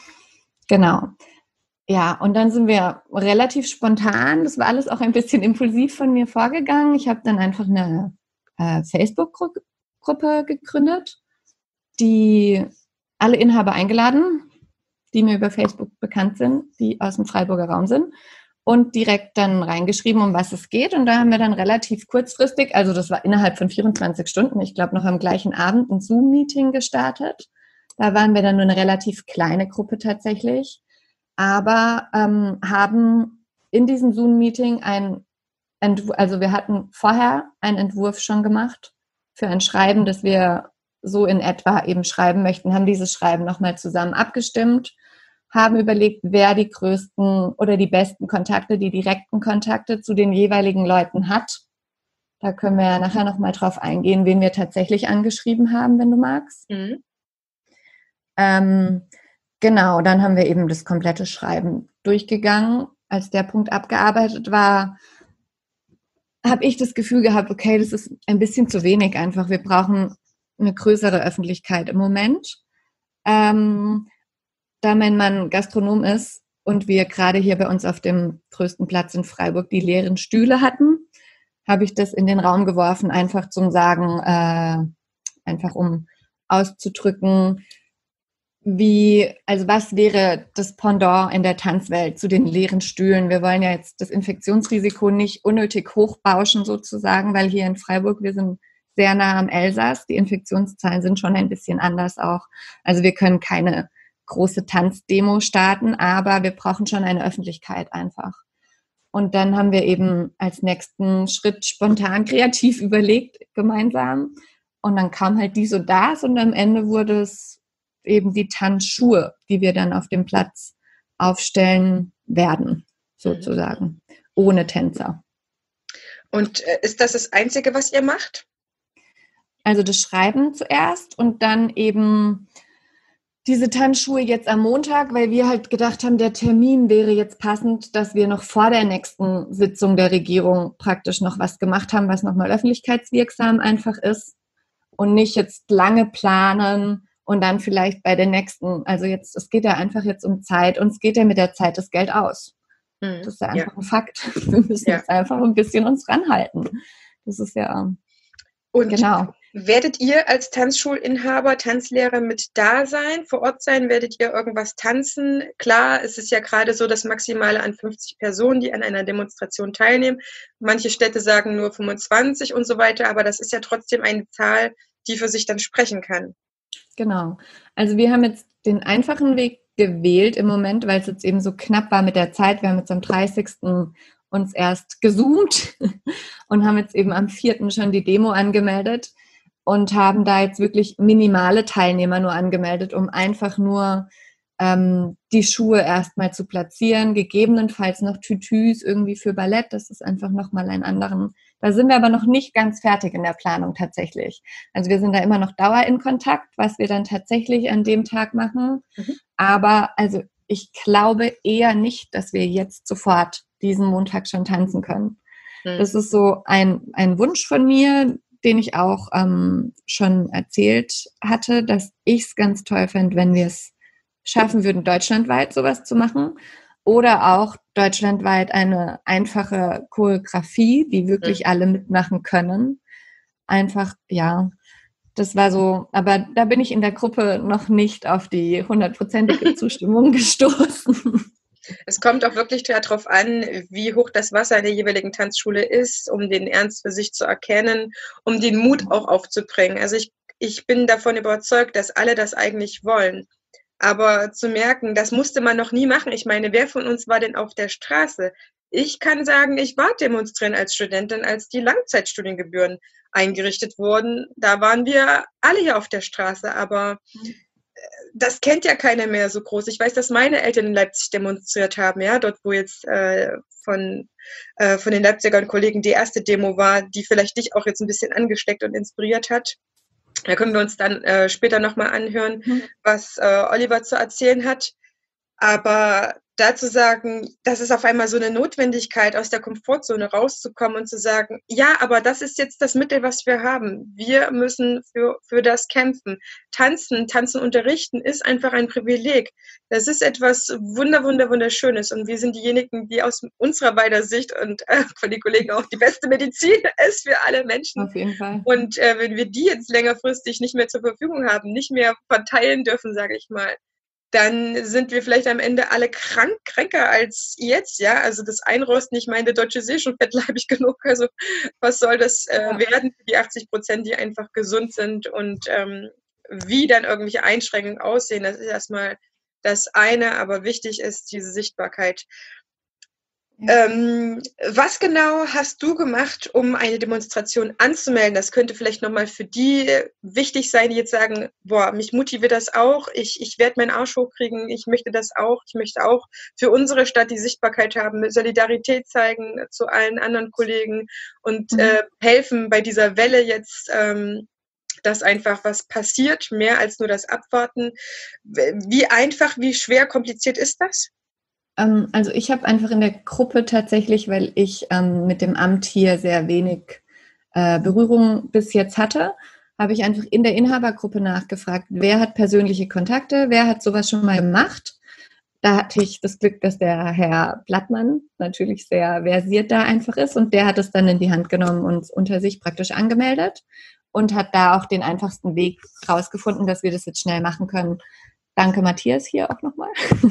Speaker 3: Genau. Ja, und dann sind wir relativ spontan, das war alles auch ein bisschen impulsiv von mir vorgegangen. Ich habe dann einfach eine äh, Facebook-Gruppe gegründet, die alle Inhaber eingeladen, die mir über Facebook bekannt sind, die aus dem Freiburger Raum sind, und direkt dann reingeschrieben, um was es geht. Und da haben wir dann relativ kurzfristig, also das war innerhalb von vierundzwanzig Stunden, ich glaube noch am gleichen Abend, ein Zoom-Meeting gestartet. Da waren wir dann nur eine relativ kleine Gruppe tatsächlich, aber ähm, haben in diesem Zoom-Meeting ein Entwurf, also wir hatten vorher einen Entwurf schon gemacht für ein Schreiben, das wir so in etwa eben schreiben möchten, haben dieses Schreiben nochmal zusammen abgestimmt, haben überlegt, wer die größten oder die besten Kontakte, die direkten Kontakte zu den jeweiligen Leuten hat. Da können wir ja nachher nochmal drauf eingehen, wen wir tatsächlich angeschrieben haben, wenn du magst. Mhm. Ähm, genau, dann haben wir eben das komplette Schreiben durchgegangen. Als der Punkt abgearbeitet war, habe ich das Gefühl gehabt, okay, das ist ein bisschen zu wenig einfach. Wir brauchen eine größere Öffentlichkeit im Moment. Ähm, Da mein Mann Gastronom ist und wir gerade hier bei uns auf dem größten Platz in Freiburg die leeren Stühle hatten, habe ich das in den Raum geworfen, einfach zum Sagen, äh, einfach um auszudrücken, wie, also was wäre das Pendant in der Tanzwelt zu den leeren Stühlen? Wir wollen ja jetzt das Infektionsrisiko nicht unnötig hochbauschen sozusagen, weil hier in Freiburg, wir sind sehr nah am Elsass, die Infektionszahlen sind schon ein bisschen anders auch. Also wir können keine große Tanzdemo starten, aber wir brauchen schon eine Öffentlichkeit einfach. Und dann haben wir eben als nächsten Schritt spontan kreativ überlegt, gemeinsam. Und dann kam halt dies und das und am Ende wurde es eben die Tanzschuhe, die wir dann auf dem Platz aufstellen werden, sozusagen, mhm. ohne Tänzer.
Speaker 1: Und ist das das Einzige, was ihr macht?
Speaker 3: Also das Schreiben zuerst und dann eben diese Tanzschuhe jetzt am Montag, weil wir halt gedacht haben, der Termin wäre jetzt passend, dass wir noch vor der nächsten Sitzung der Regierung praktisch noch was gemacht haben, was nochmal öffentlichkeitswirksam einfach ist und nicht jetzt lange planen und dann vielleicht bei der nächsten, also jetzt, es geht ja einfach jetzt um Zeit und es geht ja mit der Zeit das Geld aus. Mhm, das ist ja einfach ja. ein Fakt. Wir müssen ja. jetzt einfach ein bisschen uns ranhalten. Das ist ja,
Speaker 1: und
Speaker 3: genau.
Speaker 1: Werdet ihr als Tanzschulinhaber, Tanzlehrer mit da sein, vor Ort sein? Werdet ihr irgendwas tanzen? Klar, es ist ja gerade so das Maximale an fünfzig Personen, die an einer Demonstration teilnehmen. Manche Städte sagen nur fünfundzwanzig und so weiter, aber das ist ja trotzdem eine Zahl, die für sich dann sprechen kann.
Speaker 3: Genau. Also wir haben jetzt den einfachen Weg gewählt im Moment, weil es jetzt eben so knapp war mit der Zeit. Wir haben jetzt am dreißigsten uns erst gezoomt und haben jetzt eben am vierten schon die Demo angemeldet. Und haben da jetzt wirklich minimale Teilnehmer nur angemeldet, um einfach nur ähm, die Schuhe erstmal zu platzieren, gegebenenfalls noch Tütüs irgendwie für Ballett, das ist einfach nochmal ein anderen, da sind wir aber noch nicht ganz fertig in der Planung tatsächlich. Also wir sind da immer noch Dauer in Kontakt, was wir dann tatsächlich an dem Tag machen, mhm. aber also ich glaube eher nicht, dass wir jetzt sofort diesen Montag schon tanzen können. Mhm. Das ist so ein, ein Wunsch von mir, den ich auch ähm, schon erzählt hatte, dass ich es ganz toll fände, wenn wir es schaffen würden, deutschlandweit sowas zu machen oder auch deutschlandweit eine einfache Choreografie, die wirklich alle mitmachen können. Einfach, ja, das war so, aber da bin ich in der Gruppe noch nicht auf die hundertprozentige Zustimmung gestoßen.
Speaker 1: Es kommt auch wirklich darauf an, wie hoch das Wasser in der jeweiligen Tanzschule ist, um den Ernst für sich zu erkennen, um den Mut auch aufzubringen. Also ich, ich bin davon überzeugt, dass alle das eigentlich wollen. Aber zu merken, das musste man noch nie machen. Ich meine, wer von uns war denn auf der Straße? Ich kann sagen, ich war demonstrieren als Studentin, als die Langzeitstudiengebühren eingerichtet wurden. Da waren wir alle hier auf der Straße, aber das kennt ja keiner mehr so groß. Ich weiß, dass meine Eltern in Leipzig demonstriert haben, ja, dort, wo jetzt äh, von, äh, von den Leipzigern Kollegen die erste Demo war, die vielleicht dich auch jetzt ein bisschen angesteckt und inspiriert hat. Da können wir uns dann äh, später nochmal anhören, mhm. was äh, Oliver zu erzählen hat. Aber dazu sagen, das ist auf einmal so eine Notwendigkeit, aus der Komfortzone rauszukommen und zu sagen, ja, aber das ist jetzt das Mittel, was wir haben. Wir müssen für, für das kämpfen. Tanzen, Tanzen unterrichten ist einfach ein Privileg. Das ist etwas wunder, wunder, wunderschönes. Und wir sind diejenigen, die aus unserer beider Sicht und äh, von den Kollegen auch die beste Medizin ist für alle Menschen.
Speaker 3: Auf jeden Fall.
Speaker 1: Und äh, wenn wir die jetzt längerfristig nicht mehr zur Verfügung haben, nicht mehr verteilen dürfen, sage ich mal, dann sind wir vielleicht am Ende alle krank, kränker als jetzt, ja, also das Einrosten, ich meine, der Deutsche See schon fettleibig genug, also was soll das äh, ja. werden für die achtzig Prozent, die einfach gesund sind und ähm, wie dann irgendwelche Einschränkungen aussehen, das ist erstmal das eine, aber wichtig ist diese Sichtbarkeit. Ja. Ähm, was genau hast du gemacht, um eine Demonstration anzumelden? Das könnte vielleicht nochmal für die wichtig sein, die jetzt sagen, boah, mich motiviert das auch, ich, ich werde meinen Arsch hochkriegen, ich möchte das auch, ich möchte auch für unsere Stadt die Sichtbarkeit haben, Solidarität zeigen zu allen anderen Kollegen und mhm. äh, helfen bei dieser Welle jetzt, ähm, dass einfach was passiert, mehr als nur das Abwarten. Wie einfach, wie schwer, kompliziert ist das?
Speaker 3: Also ich habe einfach in der Gruppe tatsächlich, weil ich ähm, mit dem Amt hier sehr wenig äh, Berührung bis jetzt hatte, habe ich einfach in der Inhabergruppe nachgefragt, wer hat persönliche Kontakte, wer hat sowas schon mal gemacht. Da hatte ich das Glück, dass der Herr Blattmann natürlich sehr versiert da einfach ist und der hat es dann in die Hand genommen und unter sich praktisch angemeldet und hat da auch den einfachsten Weg rausgefunden, dass wir das jetzt schnell machen können. Danke Matthias hier auch nochmal.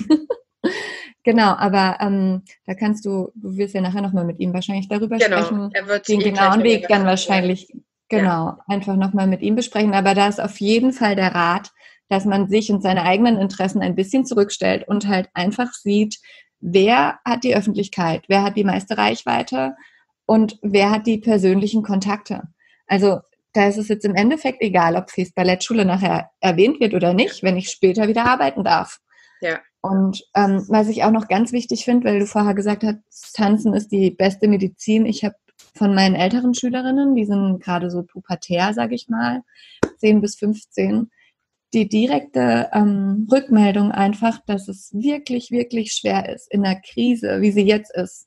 Speaker 3: Genau, aber ähm, da kannst du, du wirst ja nachher nochmal mit ihm wahrscheinlich darüber
Speaker 1: genau,
Speaker 3: sprechen,
Speaker 1: er wird
Speaker 3: den
Speaker 1: eh
Speaker 3: genauen Weg dann wahrscheinlich,
Speaker 1: ja.
Speaker 3: genau, ja. einfach nochmal mit ihm besprechen. Aber da ist auf jeden Fall der Rat, dass man sich und seine eigenen Interessen ein bisschen zurückstellt und halt einfach sieht, wer hat die Öffentlichkeit, wer hat die meiste Reichweite und wer hat die persönlichen Kontakte. Also da ist es jetzt im Endeffekt egal, ob Fes Ballettschule nachher erwähnt wird oder nicht, wenn ich später wieder arbeiten darf.
Speaker 1: Ja.
Speaker 3: Und ähm, was ich auch noch ganz wichtig finde, weil du vorher gesagt hast, Tanzen ist die beste Medizin. Ich habe von meinen älteren Schülerinnen, die sind gerade so pubertär, sage ich mal, zehn bis fünfzehn, die direkte ähm, Rückmeldung einfach, dass es wirklich, wirklich schwer ist in einer Krise, wie sie jetzt ist.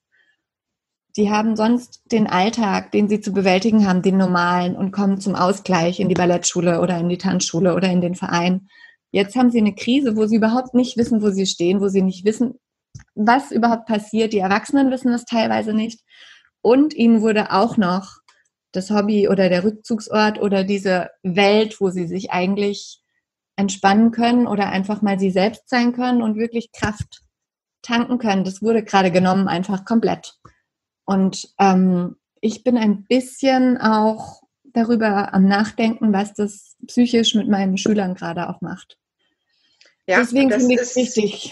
Speaker 3: Die haben sonst den Alltag, den sie zu bewältigen haben, den normalen, und kommen zum Ausgleich in die Ballettschule oder in die Tanzschule oder in den Verein. Jetzt haben sie eine Krise, wo sie überhaupt nicht wissen, wo sie stehen, wo sie nicht wissen, was überhaupt passiert. Die Erwachsenen wissen das teilweise nicht. Und ihnen wurde auch noch das Hobby oder der Rückzugsort oder diese Welt, wo sie sich eigentlich entspannen können oder einfach mal sie selbst sein können und wirklich Kraft tanken können. Das wurde gerade genommen, einfach komplett. Und ähm, ich bin ein bisschen auch darüber am Nachdenken, was das psychisch mit meinen Schülern gerade auch macht.
Speaker 1: Ja,
Speaker 3: deswegen finde ich
Speaker 1: es
Speaker 3: wichtig.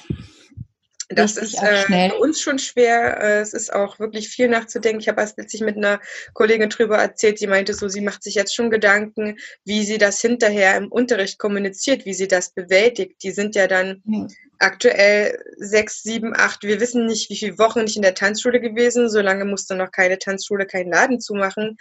Speaker 1: Das ist äh, für uns schon schwer. Äh, es ist auch wirklich viel nachzudenken. Ich habe erst letztlich mit einer Kollegin drüber erzählt, die meinte so, sie macht sich jetzt schon Gedanken, wie sie das hinterher im Unterricht kommuniziert, wie sie das bewältigt. Die sind ja dann ja. aktuell sechs, sieben, acht, wir wissen nicht, wie viele Wochen nicht in der Tanzschule gewesen. Solange musste noch keine Tanzschule, keinen Laden zumachen,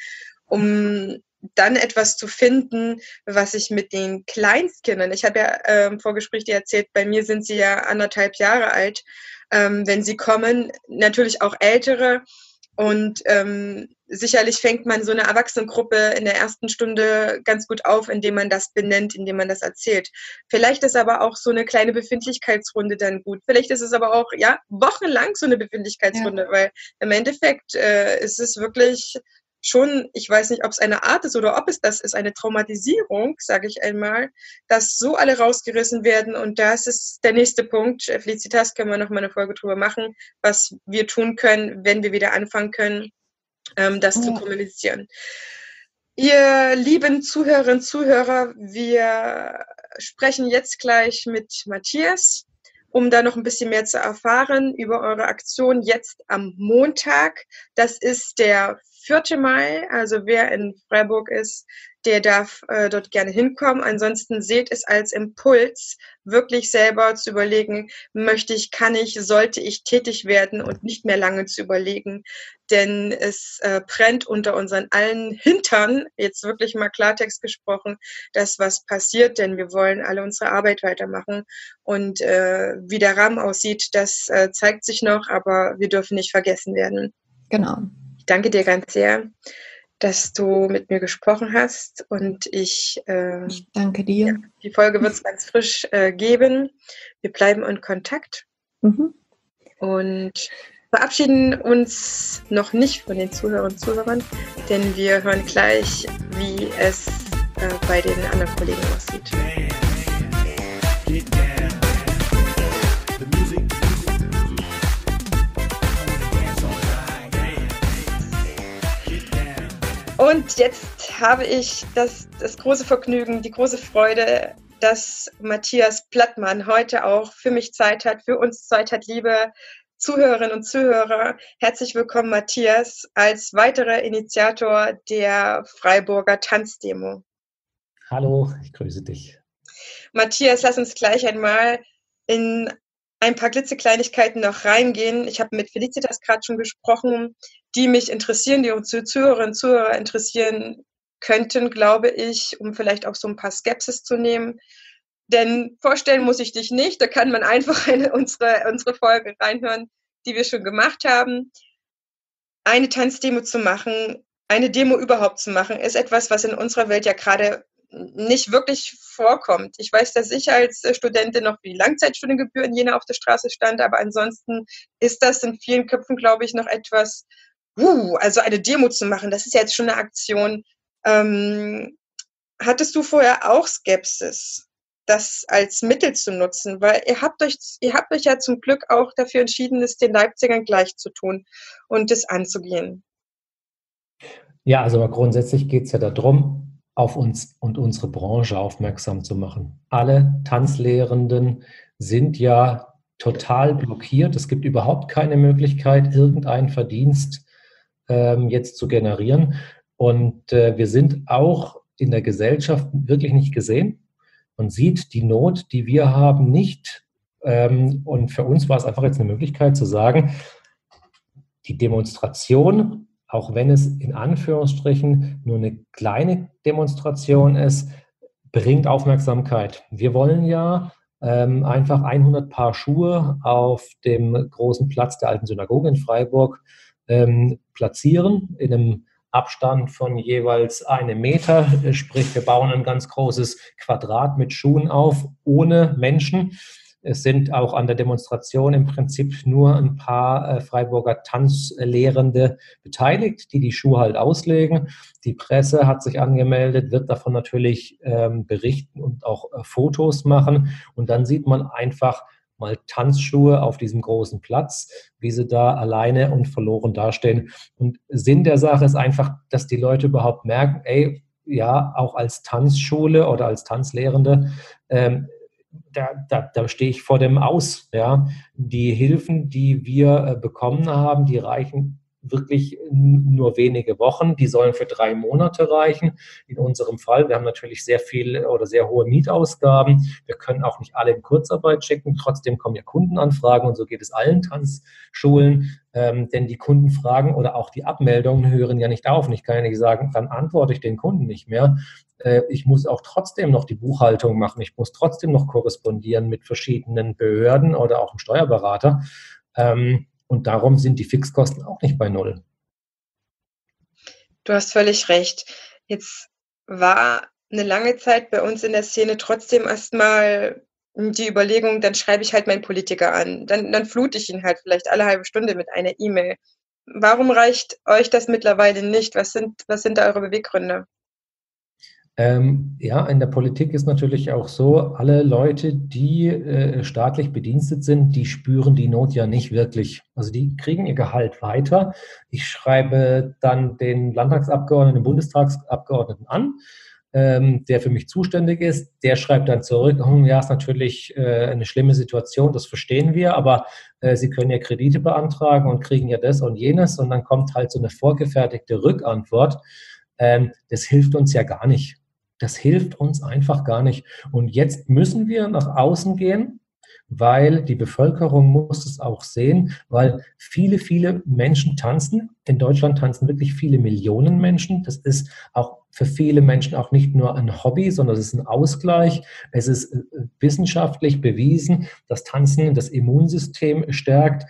Speaker 1: um dann etwas zu finden, was ich mit den Kleinstkindern, ich habe ja äh, im Vorgespräch dir erzählt, bei mir sind sie ja anderthalb Jahre alt, ähm, wenn sie kommen, natürlich auch ältere und ähm, sicherlich fängt man so eine Erwachsenengruppe in der ersten Stunde ganz gut auf, indem man das benennt, indem man das erzählt. Vielleicht ist aber auch so eine kleine Befindlichkeitsrunde dann gut. Vielleicht ist es aber auch, ja, wochenlang so eine Befindlichkeitsrunde, ja. weil im Endeffekt äh, ist es wirklich schon, ich weiß nicht, ob es eine Art ist oder ob es das ist, eine Traumatisierung, sage ich einmal, dass so alle rausgerissen werden. Und das ist der nächste Punkt. Felicitas, können wir noch mal eine Folge drüber machen, was wir tun können, wenn wir wieder anfangen können, ähm, das ja. zu kommunizieren. Ihr lieben Zuhörerinnen und Zuhörer, wir sprechen jetzt gleich mit Matthias, um da noch ein bisschen mehr zu erfahren über eure Aktion jetzt am Montag. Das ist der vierte Mai, also wer in Freiburg ist, der darf äh, dort gerne hinkommen. Ansonsten seht es als Impuls, wirklich selber zu überlegen, möchte ich, kann ich, sollte ich tätig werden und nicht mehr lange zu überlegen. Denn es äh, brennt unter unseren allen Hintern, jetzt wirklich mal Klartext gesprochen, dass was passiert, denn wir wollen alle unsere Arbeit weitermachen. Und äh, wie der Rahmen aussieht, das äh, zeigt sich noch, aber wir dürfen nicht vergessen werden.
Speaker 3: Genau.
Speaker 1: Ich danke dir ganz sehr, dass du mit mir gesprochen hast und ich, äh,
Speaker 3: ich danke dir.
Speaker 1: Ja, die Folge wird es ganz frisch äh, geben. Wir bleiben in Kontakt mhm. und verabschieden uns noch nicht von den Zuhörern und Zuhörern, denn wir hören gleich, wie es äh, bei den anderen Kollegen aussieht. Und jetzt habe ich das, das große Vergnügen, die große Freude, dass Matthias Plattmann heute auch für mich Zeit hat, für uns Zeit hat, liebe Zuhörerinnen und Zuhörer. Herzlich willkommen, Matthias, als weiterer Initiator der Freiburger Tanzdemo.
Speaker 4: Hallo, ich grüße dich.
Speaker 1: Matthias, lass uns gleich einmal in ein paar klitzekleinigkeiten noch reingehen. Ich habe mit Felicitas gerade schon gesprochen, die mich interessieren, die uns Zuhörerinnen und Zuhörer interessieren könnten, glaube ich, um vielleicht auch so ein paar Skepsis zu nehmen. Denn vorstellen muss ich dich nicht, da kann man einfach eine, unsere, unsere Folge reinhören, die wir schon gemacht haben. Eine Tanzdemo zu machen, eine Demo überhaupt zu machen, ist etwas, was in unserer Welt ja gerade nicht wirklich vorkommt. Ich weiß, dass ich als Studentin noch für die Langzeitstudiengebühr in Jena auf der Straße stand, aber ansonsten ist das in vielen Köpfen, glaube ich, noch etwas, uh, also eine Demo zu machen, das ist ja jetzt schon eine Aktion. Ähm, hattest du vorher auch Skepsis, das als Mittel zu nutzen? Weil ihr habt euch, ihr habt euch ja zum Glück auch dafür entschieden, es den Leipzigern gleich zu tun und es anzugehen.
Speaker 4: Ja, also aber grundsätzlich geht es ja darum, auf uns und unsere Branche aufmerksam zu machen. Alle Tanzlehrenden sind ja total blockiert. Es gibt überhaupt keine Möglichkeit, irgendeinen Verdienst ähm, jetzt zu generieren. Und äh, wir sind auch in der Gesellschaft wirklich nicht gesehen. Man sieht die Not, die wir haben, nicht. Ähm, und für uns war es einfach jetzt eine Möglichkeit zu sagen, die Demonstration, auch wenn es in Anführungsstrichen nur eine kleine Demonstration ist, bringt Aufmerksamkeit. Wir wollen ja ähm, einfach hundert Paar Schuhe auf dem großen Platz der Alten Synagoge in Freiburg ähm, platzieren, in einem Abstand von jeweils einem Meter. Sprich, wir bauen ein ganz großes Quadrat mit Schuhen auf, ohne Menschen. Es sind auch an der Demonstration im Prinzip nur ein paar äh, Freiburger Tanzlehrende beteiligt, die die Schuhe halt auslegen. Die Presse hat sich angemeldet, wird davon natürlich ähm, berichten und auch äh, Fotos machen. Und dann sieht man einfach mal Tanzschuhe auf diesem großen Platz, wie sie da alleine und verloren dastehen. Und Sinn der Sache ist einfach, dass die Leute überhaupt merken, ey, ja, auch als Tanzschule oder als Tanzlehrende, ähm, Da, da, da stehe ich vor dem Aus. Ja. Die Hilfen, die wir äh, bekommen haben, die reichen wirklich nur wenige Wochen. Die sollen für drei Monate reichen. In unserem Fall, wir haben natürlich sehr viel oder sehr hohe Mietausgaben. Wir können auch nicht alle in Kurzarbeit schicken. Trotzdem kommen ja Kundenanfragen und so geht es allen Tanzschulen. Ähm, denn die Kundenfragen oder auch die Abmeldungen hören ja nicht auf. Und ich kann ja nicht sagen, dann antworte ich den Kunden nicht mehr. Äh, ich muss auch trotzdem noch die Buchhaltung machen. Ich muss trotzdem noch korrespondieren mit verschiedenen Behörden oder auch dem Steuerberater. Ähm, Und darum sind die Fixkosten auch nicht bei Null.
Speaker 1: Du hast völlig recht. Jetzt war eine lange Zeit bei uns in der Szene trotzdem erstmal die Überlegung, dann schreibe ich halt meinen Politiker an. Dann, dann flute ich ihn halt vielleicht alle halbe Stunde mit einer E-Mail. warum reicht euch das mittlerweile nicht? Was sind, was sind da eure Beweggründe?
Speaker 4: Ähm, ja, in der Politik ist natürlich auch so, alle Leute, die äh, staatlich bedienstet sind, die spüren die Not ja nicht wirklich. Also die kriegen ihr Gehalt weiter. Ich schreibe dann den Landtagsabgeordneten, den Bundestagsabgeordneten an, ähm, der für mich zuständig ist. Der schreibt dann zurück, oh, ja, ist natürlich äh, eine schlimme Situation, das verstehen wir, aber äh, Sie können ja Kredite beantragen und kriegen ja das und jenes. Und dann kommt halt so eine vorgefertigte Rückantwort. Ähm, das hilft uns ja gar nicht. Das hilft uns einfach gar nicht. Und jetzt müssen wir nach außen gehen, weil die Bevölkerung muss es auch sehen, weil viele, viele Menschen tanzen. In Deutschland tanzen wirklich viele Millionen Menschen. Das ist auch für viele Menschen auch nicht nur ein Hobby, sondern es ist ein Ausgleich. Es ist wissenschaftlich bewiesen, dass Tanzen das Immunsystem stärkt,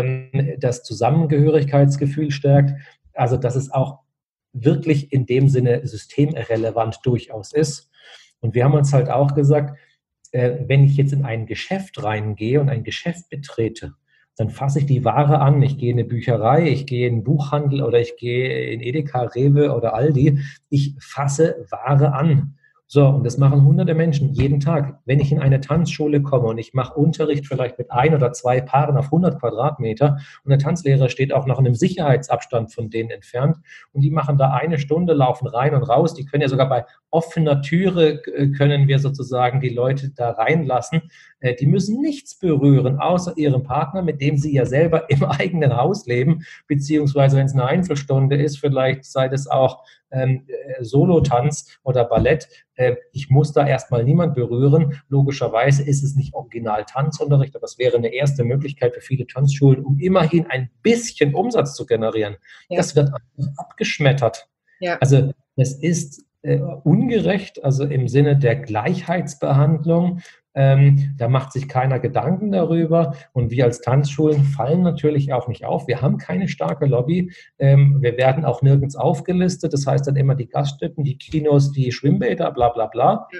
Speaker 4: das Zusammengehörigkeitsgefühl stärkt. Also dass es auch wirklich in dem Sinne systemrelevant durchaus ist. Und wir haben uns halt auch gesagt, äh, wenn ich jetzt in ein Geschäft reingehe und ein Geschäft betrete, dann fasse ich die Ware an. Ich gehe in eine Bücherei, ich gehe in einen Buchhandel oder ich gehe in Edeka, Rewe oder Aldi. Ich fasse Ware an. So, und das machen hunderte Menschen jeden Tag. Wenn ich in eine Tanzschule komme und ich mache Unterricht vielleicht mit ein oder zwei Paaren auf hundert Quadratmeter und der Tanzlehrer steht auch noch in einem Sicherheitsabstand von denen entfernt und die machen da eine Stunde, laufen rein und raus. Die können ja sogar bei offener Türe, äh, können wir sozusagen die Leute da reinlassen. Äh, die müssen nichts berühren, außer ihrem Partner, mit dem sie ja selber im eigenen Haus leben, beziehungsweise wenn es eine Einzelstunde ist, vielleicht sei das auch ähm, Solotanz oder Ballett. Äh, ich muss da erstmal niemand berühren. Logischerweise ist es nicht original Tanzunterricht, aber es wäre eine erste Möglichkeit für viele Tanzschulen, um immerhin ein bisschen Umsatz zu generieren. Ja. Das wird abgeschmettert. Ja. Also das ist äh, ungerecht, also im Sinne der Gleichheitsbehandlung. Ähm, da macht sich keiner Gedanken darüber und wir als Tanzschulen fallen natürlich auch nicht auf. Wir haben keine starke Lobby. Ähm, wir werden auch nirgends aufgelistet. Das heißt dann immer die Gaststätten, die Kinos, die Schwimmbäder, bla bla bla.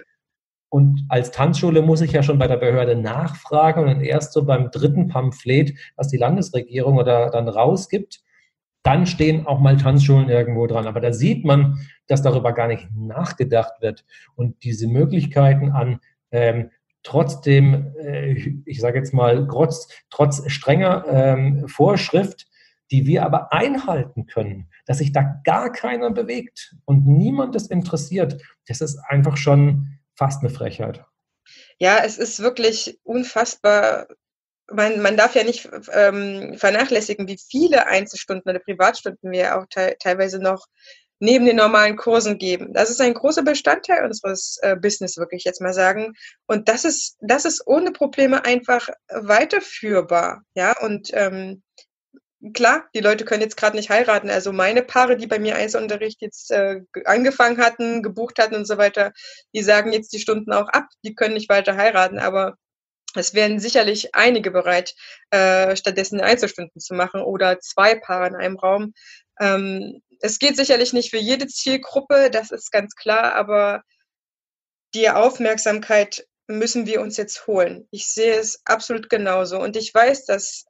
Speaker 4: Und als Tanzschule muss ich ja schon bei der Behörde nachfragen und dann erst so beim dritten Pamphlet, was die Landesregierung oder dann rausgibt, dann stehen auch mal Tanzschulen irgendwo dran. Aber da sieht man, dass darüber gar nicht nachgedacht wird. Und diese Möglichkeiten an ähm, trotzdem, äh, ich sage jetzt mal, trotz, trotz strenger ähm, Vorschrift, die wir aber einhalten können, dass sich da gar keiner bewegt und niemand das interessiert, das ist einfach schon fast eine Frechheit.
Speaker 1: Ja, es ist wirklich unfassbar. Man, man darf ja nicht ähm, vernachlässigen, wie viele Einzelstunden oder Privatstunden wir auch te- teilweise noch neben den normalen Kursen geben. Das ist ein großer Bestandteil unseres äh, Business, wirklich jetzt mal sagen. Und das ist, das ist ohne Probleme einfach weiterführbar. Ja, und ähm, klar, die Leute können jetzt gerade nicht heiraten. Also meine Paare, die bei mir Einzelunterricht jetzt äh, angefangen hatten, gebucht hatten und so weiter, die sagen jetzt die Stunden auch ab. Die können nicht weiter heiraten, aber es wären sicherlich einige bereit, äh, stattdessen Einzelstunden zu machen oder zwei Paare in einem Raum. Ähm, es geht sicherlich nicht für jede Zielgruppe, das ist ganz klar, aber die Aufmerksamkeit müssen wir uns jetzt holen. Ich sehe es absolut genauso und ich weiß, dass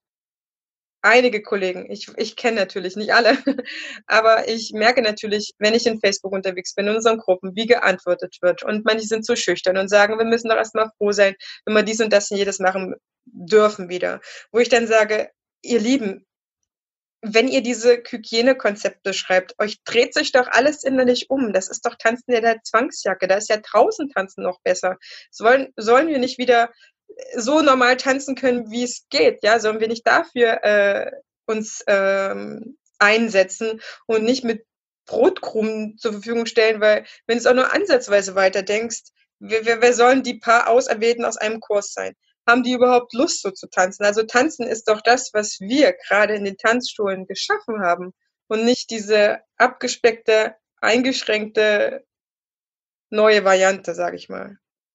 Speaker 1: einige Kollegen, ich, ich kenne natürlich nicht alle, aber ich merke natürlich, wenn ich in Facebook unterwegs bin, in unseren Gruppen, wie geantwortet wird. Und manche sind so schüchtern und sagen, wir müssen doch erstmal froh sein, wenn wir dies und das und jedes machen dürfen wieder. Wo ich dann sage, ihr Lieben, wenn ihr diese Hygienekonzepte schreibt, euch dreht sich doch alles innerlich um. Das ist doch Tanzen in der Zwangsjacke. Da ist ja draußen Tanzen noch besser. Sollen, sollen wir nicht wieder so normal tanzen können, wie es geht? Ja, sollen wir nicht dafür äh, uns ähm, einsetzen und nicht mit Brotkrumen zur Verfügung stellen? Weil wenn du es auch nur ansatzweise weiterdenkst, wer, wer, wer sollen die paar Auserwählten aus einem Kurs sein? Haben die überhaupt Lust, so zu tanzen? Also tanzen ist doch das, was wir gerade in den Tanzschulen geschaffen haben und nicht diese abgespeckte, eingeschränkte neue Variante, sage ich mal.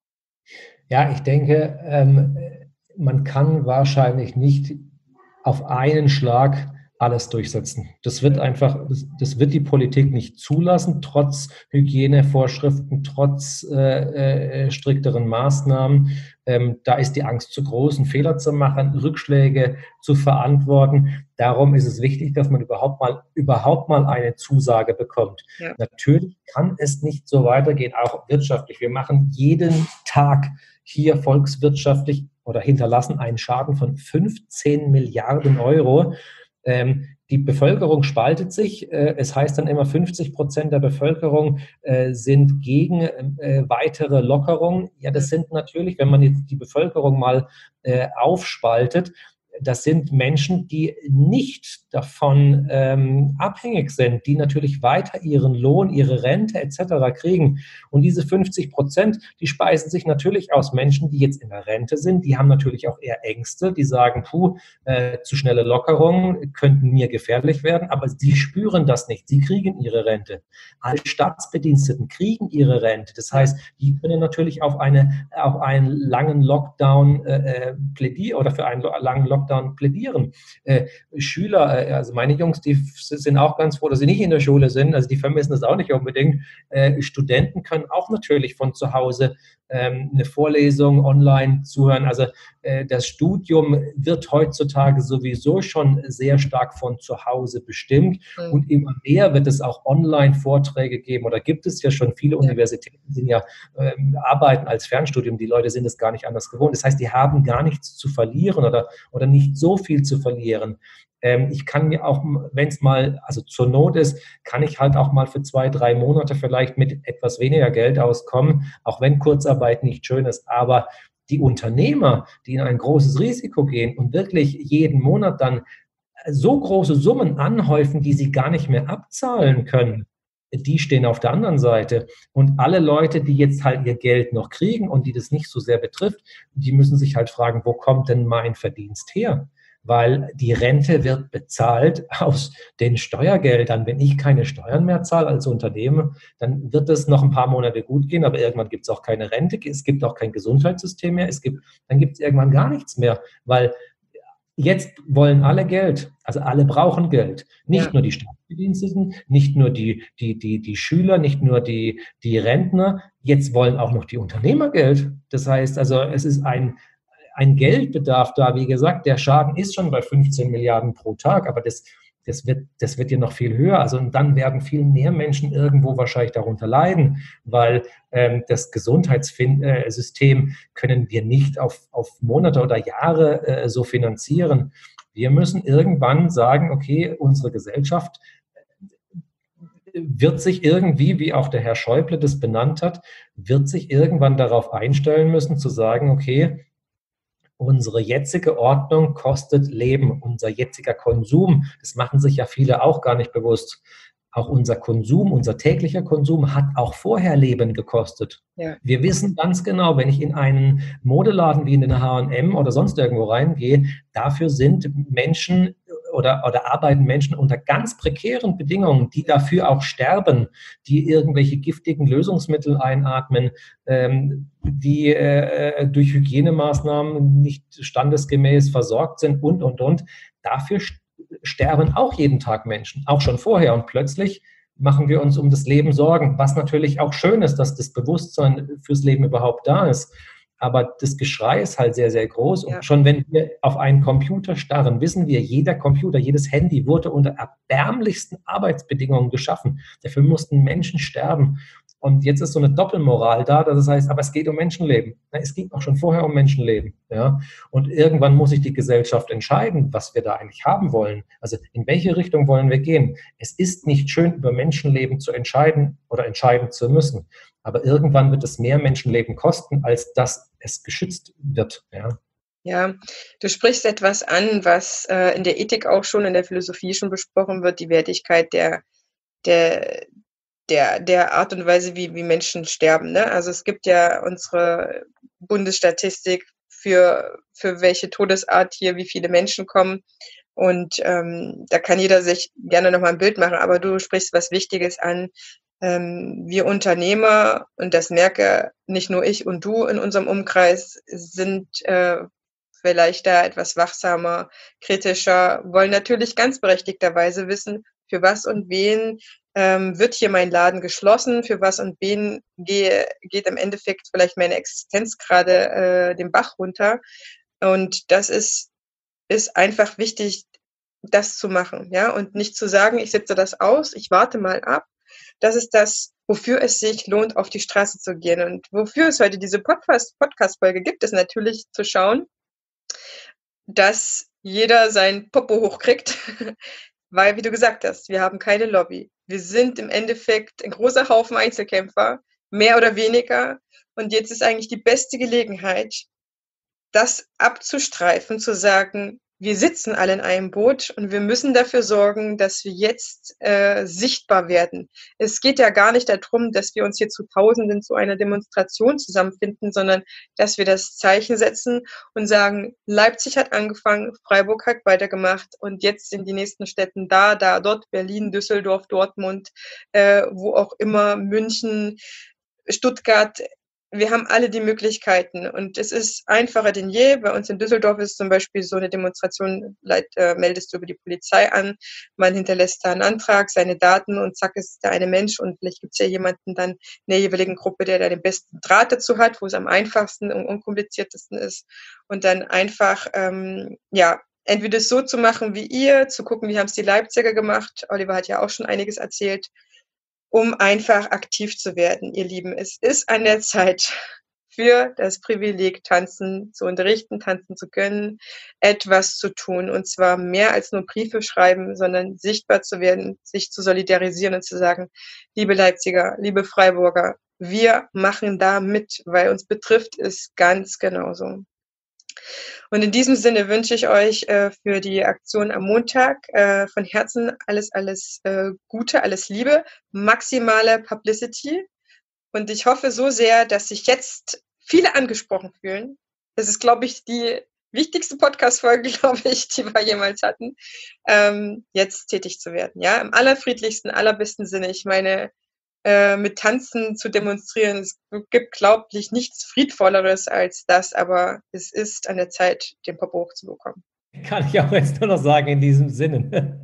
Speaker 4: Ja, ich denke, ähm, man kann wahrscheinlich nicht auf einen Schlag alles durchsetzen. Das wird einfach, das, das wird die Politik nicht zulassen, trotz Hygienevorschriften, trotz äh, äh, strikteren Maßnahmen. Ähm, da ist die Angst zu groß, einen Fehler zu machen, Rückschläge zu verantworten. Darum ist es wichtig, dass man überhaupt mal, überhaupt mal eine Zusage bekommt. Ja. Natürlich kann es nicht so weitergehen, auch wirtschaftlich. Wir machen jeden Tag hier volkswirtschaftlich oder hinterlassen einen Schaden von fünfzehn Milliarden Euro. Ähm, die Bevölkerung spaltet sich. Äh, es heißt dann immer, fünfzig Prozent der Bevölkerung äh, sind gegen äh, weitere Lockerungen. Ja, das sind natürlich, wenn man jetzt die Bevölkerung mal äh, aufspaltet, das sind Menschen, die nicht davon ähm, abhängig sind, die natürlich weiter ihren Lohn, ihre Rente et cetera kriegen. Und diese fünfzig Prozent, die speisen sich natürlich aus Menschen, die jetzt in der Rente sind. Die haben natürlich auch eher Ängste, die sagen, puh, äh, zu schnelle Lockerungen könnten mir gefährlich werden, aber sie spüren das nicht. Sie kriegen ihre Rente. Alle Staatsbediensteten kriegen ihre Rente. Das heißt, die können natürlich auf, eine, auf einen langen Lockdown äh, plädieren oder für einen langen Lockdown plädieren. Äh, Schüler, äh, also meine Jungs, die sind auch ganz froh, dass sie nicht in der Schule sind, also die vermissen das auch nicht unbedingt. Äh, Studenten können auch natürlich von zu Hause ähm, eine Vorlesung online zuhören. Also äh, das Studium wird heutzutage sowieso schon sehr stark von zu Hause bestimmt mhm. und immer mehr wird es auch Online-Vorträge geben oder gibt es ja schon. Viele ja. Universitäten sind ja, ähm, arbeiten als Fernstudium, die Leute sind es gar nicht anders gewohnt. Das heißt, die haben gar nichts zu verlieren oder, oder nicht so viel zu verlieren. Ähm, ich kann mir auch, wenn es mal, also zur Not ist, kann ich halt auch mal für zwei, drei Monate vielleicht mit etwas weniger Geld auskommen, auch wenn Kurzarbeit nicht schön ist. Aber die Unternehmer, die in ein großes Risiko gehen und wirklich jeden Monat dann so große Summen anhäufen, die sie gar nicht mehr abzahlen können, die stehen auf der anderen Seite. Und alle Leute, die jetzt halt ihr Geld noch kriegen und die das nicht so sehr betrifft, die müssen sich halt fragen, wo kommt denn mein Verdienst her? Weil die Rente wird bezahlt aus den Steuergeldern. Wenn ich keine Steuern mehr zahle als Unternehmen, dann wird es noch ein paar Monate gut gehen, aber irgendwann gibt es auch keine Rente, es gibt auch kein Gesundheitssystem mehr, es gibt, dann gibt es irgendwann gar nichts mehr, weil jetzt wollen alle Geld, also alle brauchen Geld. Nicht ja. nur die Staatsbediensteten, nicht nur die, die, die, die Schüler, nicht nur die, die Rentner, jetzt wollen auch noch die Unternehmer Geld. Das heißt also, es ist ein Ein Geldbedarf da, wie gesagt, der Schaden ist schon bei fünfzehn Milliarden pro Tag, aber das, das, wird, das wird ja noch viel höher. Also und dann werden viel mehr Menschen irgendwo wahrscheinlich darunter leiden, weil ähm, das Gesundheitssystem können wir nicht auf, auf Monate oder Jahre äh, so finanzieren. Wir müssen irgendwann sagen, okay, unsere Gesellschaft wird sich irgendwie, wie auch der Herr Schäuble das benannt hat, wird sich irgendwann darauf einstellen müssen, zu sagen, okay, unsere jetzige Ordnung kostet Leben, unser jetziger Konsum, das machen sich ja viele auch gar nicht bewusst. Auch unser Konsum, unser täglicher Konsum hat auch vorher Leben gekostet. Ja. Wir wissen ganz genau, wenn ich in einen Modeladen wie in den H und M oder sonst irgendwo reingehe, dafür sind Menschen oder, oder arbeiten Menschen unter ganz prekären Bedingungen, die dafür auch sterben, die irgendwelche giftigen Lösungsmittel einatmen, ähm, die äh, durch Hygienemaßnahmen nicht standesgemäß versorgt sind und, und, und. Dafür sterben auch jeden Tag Menschen, auch schon vorher. Und plötzlich machen wir uns um das Leben Sorgen, was natürlich auch schön ist, dass das Bewusstsein fürs Leben überhaupt da ist. Aber das Geschrei ist halt sehr, sehr groß. Und ja. schon wenn wir auf einen Computer starren, wissen wir, jeder Computer, jedes Handy wurde unter erbärmlichsten Arbeitsbedingungen geschaffen. Dafür mussten Menschen sterben. Und jetzt ist so eine Doppelmoral da, dass es heißt, aber es geht um Menschenleben. Es ging auch schon vorher um Menschenleben. Ja? Und irgendwann muss sich die Gesellschaft entscheiden, was wir da eigentlich haben wollen. Also in welche Richtung wollen wir gehen? Es ist nicht schön, über Menschenleben zu entscheiden oder entscheiden zu müssen. Aber irgendwann wird es mehr Menschenleben kosten, als dass es geschützt wird. Ja,
Speaker 1: ja, du sprichst etwas an, was äh, in der Ethik auch schon, in der Philosophie schon besprochen wird, die Wertigkeit der, der, der, der Art und Weise, wie, wie Menschen sterben. Ne? Also es gibt ja unsere Bundesstatistik für, für welche Todesart hier wie viele Menschen kommen. Und ähm, da kann jeder sich gerne nochmal ein Bild machen, aber du sprichst was Wichtiges an. Ähm, wir Unternehmer, und das merke nicht nur ich und du in unserem Umkreis, sind äh, vielleicht da etwas wachsamer, kritischer, wollen natürlich ganz berechtigterweise wissen, für was und wen ähm, wird hier mein Laden geschlossen, für was und wen gehe, geht im Endeffekt vielleicht meine Existenz gerade äh, den Bach runter. Und das ist, ist einfach wichtig, das zu machen, ja, und nicht zu sagen, ich setze das aus, ich warte mal ab. Das ist das, wofür es sich lohnt, auf die Straße zu gehen. Und wofür es heute diese Podcast- Podcast-Folge gibt, ist natürlich zu schauen, dass jeder sein Popo hochkriegt, weil, wie du gesagt hast, wir haben keine Lobby. Wir sind im Endeffekt ein großer Haufen Einzelkämpfer, mehr oder weniger. Und jetzt ist eigentlich die beste Gelegenheit, das abzustreifen, zu sagen, wir sitzen alle in einem Boot und wir müssen dafür sorgen, dass wir jetzt äh, sichtbar werden. Es geht ja gar nicht darum, dass wir uns hier zu Tausenden zu einer Demonstration zusammenfinden, sondern dass wir das Zeichen setzen und sagen, Leipzig hat angefangen, Freiburg hat weitergemacht und jetzt sind die nächsten Städten da, da, dort, Berlin, Düsseldorf, Dortmund, äh, wo auch immer, München, Stuttgart. Wir haben alle die Möglichkeiten und es ist einfacher denn je. Bei uns in Düsseldorf ist zum Beispiel so eine Demonstration, leit, äh, meldest du über die Polizei an, man hinterlässt da einen Antrag, seine Daten und zack ist da eine Mensch und vielleicht gibt es ja jemanden dann in der jeweiligen Gruppe, der da den besten Draht dazu hat, wo es am einfachsten und unkompliziertesten ist und dann einfach, ähm, ja, entweder so zu machen wie ihr, zu gucken, wie haben es die Leipziger gemacht, Oliver hat ja auch schon einiges erzählt, um einfach aktiv zu werden, ihr Lieben. Es ist an der Zeit für das Privileg, tanzen zu unterrichten, tanzen zu können, etwas zu tun. Und zwar mehr als nur Briefe schreiben, sondern sichtbar zu werden, sich zu solidarisieren und zu sagen, liebe Leipziger, liebe Freiburger, wir machen da mit, weil uns betrifft es ganz genauso. Und in diesem Sinne wünsche ich euch äh, für die Aktion am Montag äh, von Herzen alles, alles äh, Gute, alles Liebe, maximale Publicity. Und ich hoffe so sehr, dass sich jetzt viele angesprochen fühlen. Das ist, glaube ich, die wichtigste Podcast-Folge, glaube ich, die wir jemals hatten, ähm, jetzt tätig zu werden. Ja, im allerfriedlichsten, allerbesten Sinne. Ich meine, äh, mit Tanzen zu demonstrieren, es gibt, glaube ich, nichts Friedvolleres als das, aber es ist an der Zeit, den Popo hochzubekommen.
Speaker 4: Kann ich auch jetzt nur noch sagen, in diesem Sinne.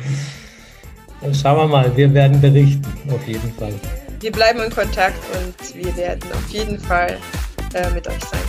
Speaker 4: Dann schauen wir mal, wir werden berichten, auf jeden Fall.
Speaker 1: Wir bleiben in Kontakt und wir werden auf jeden Fall äh, mit euch sein.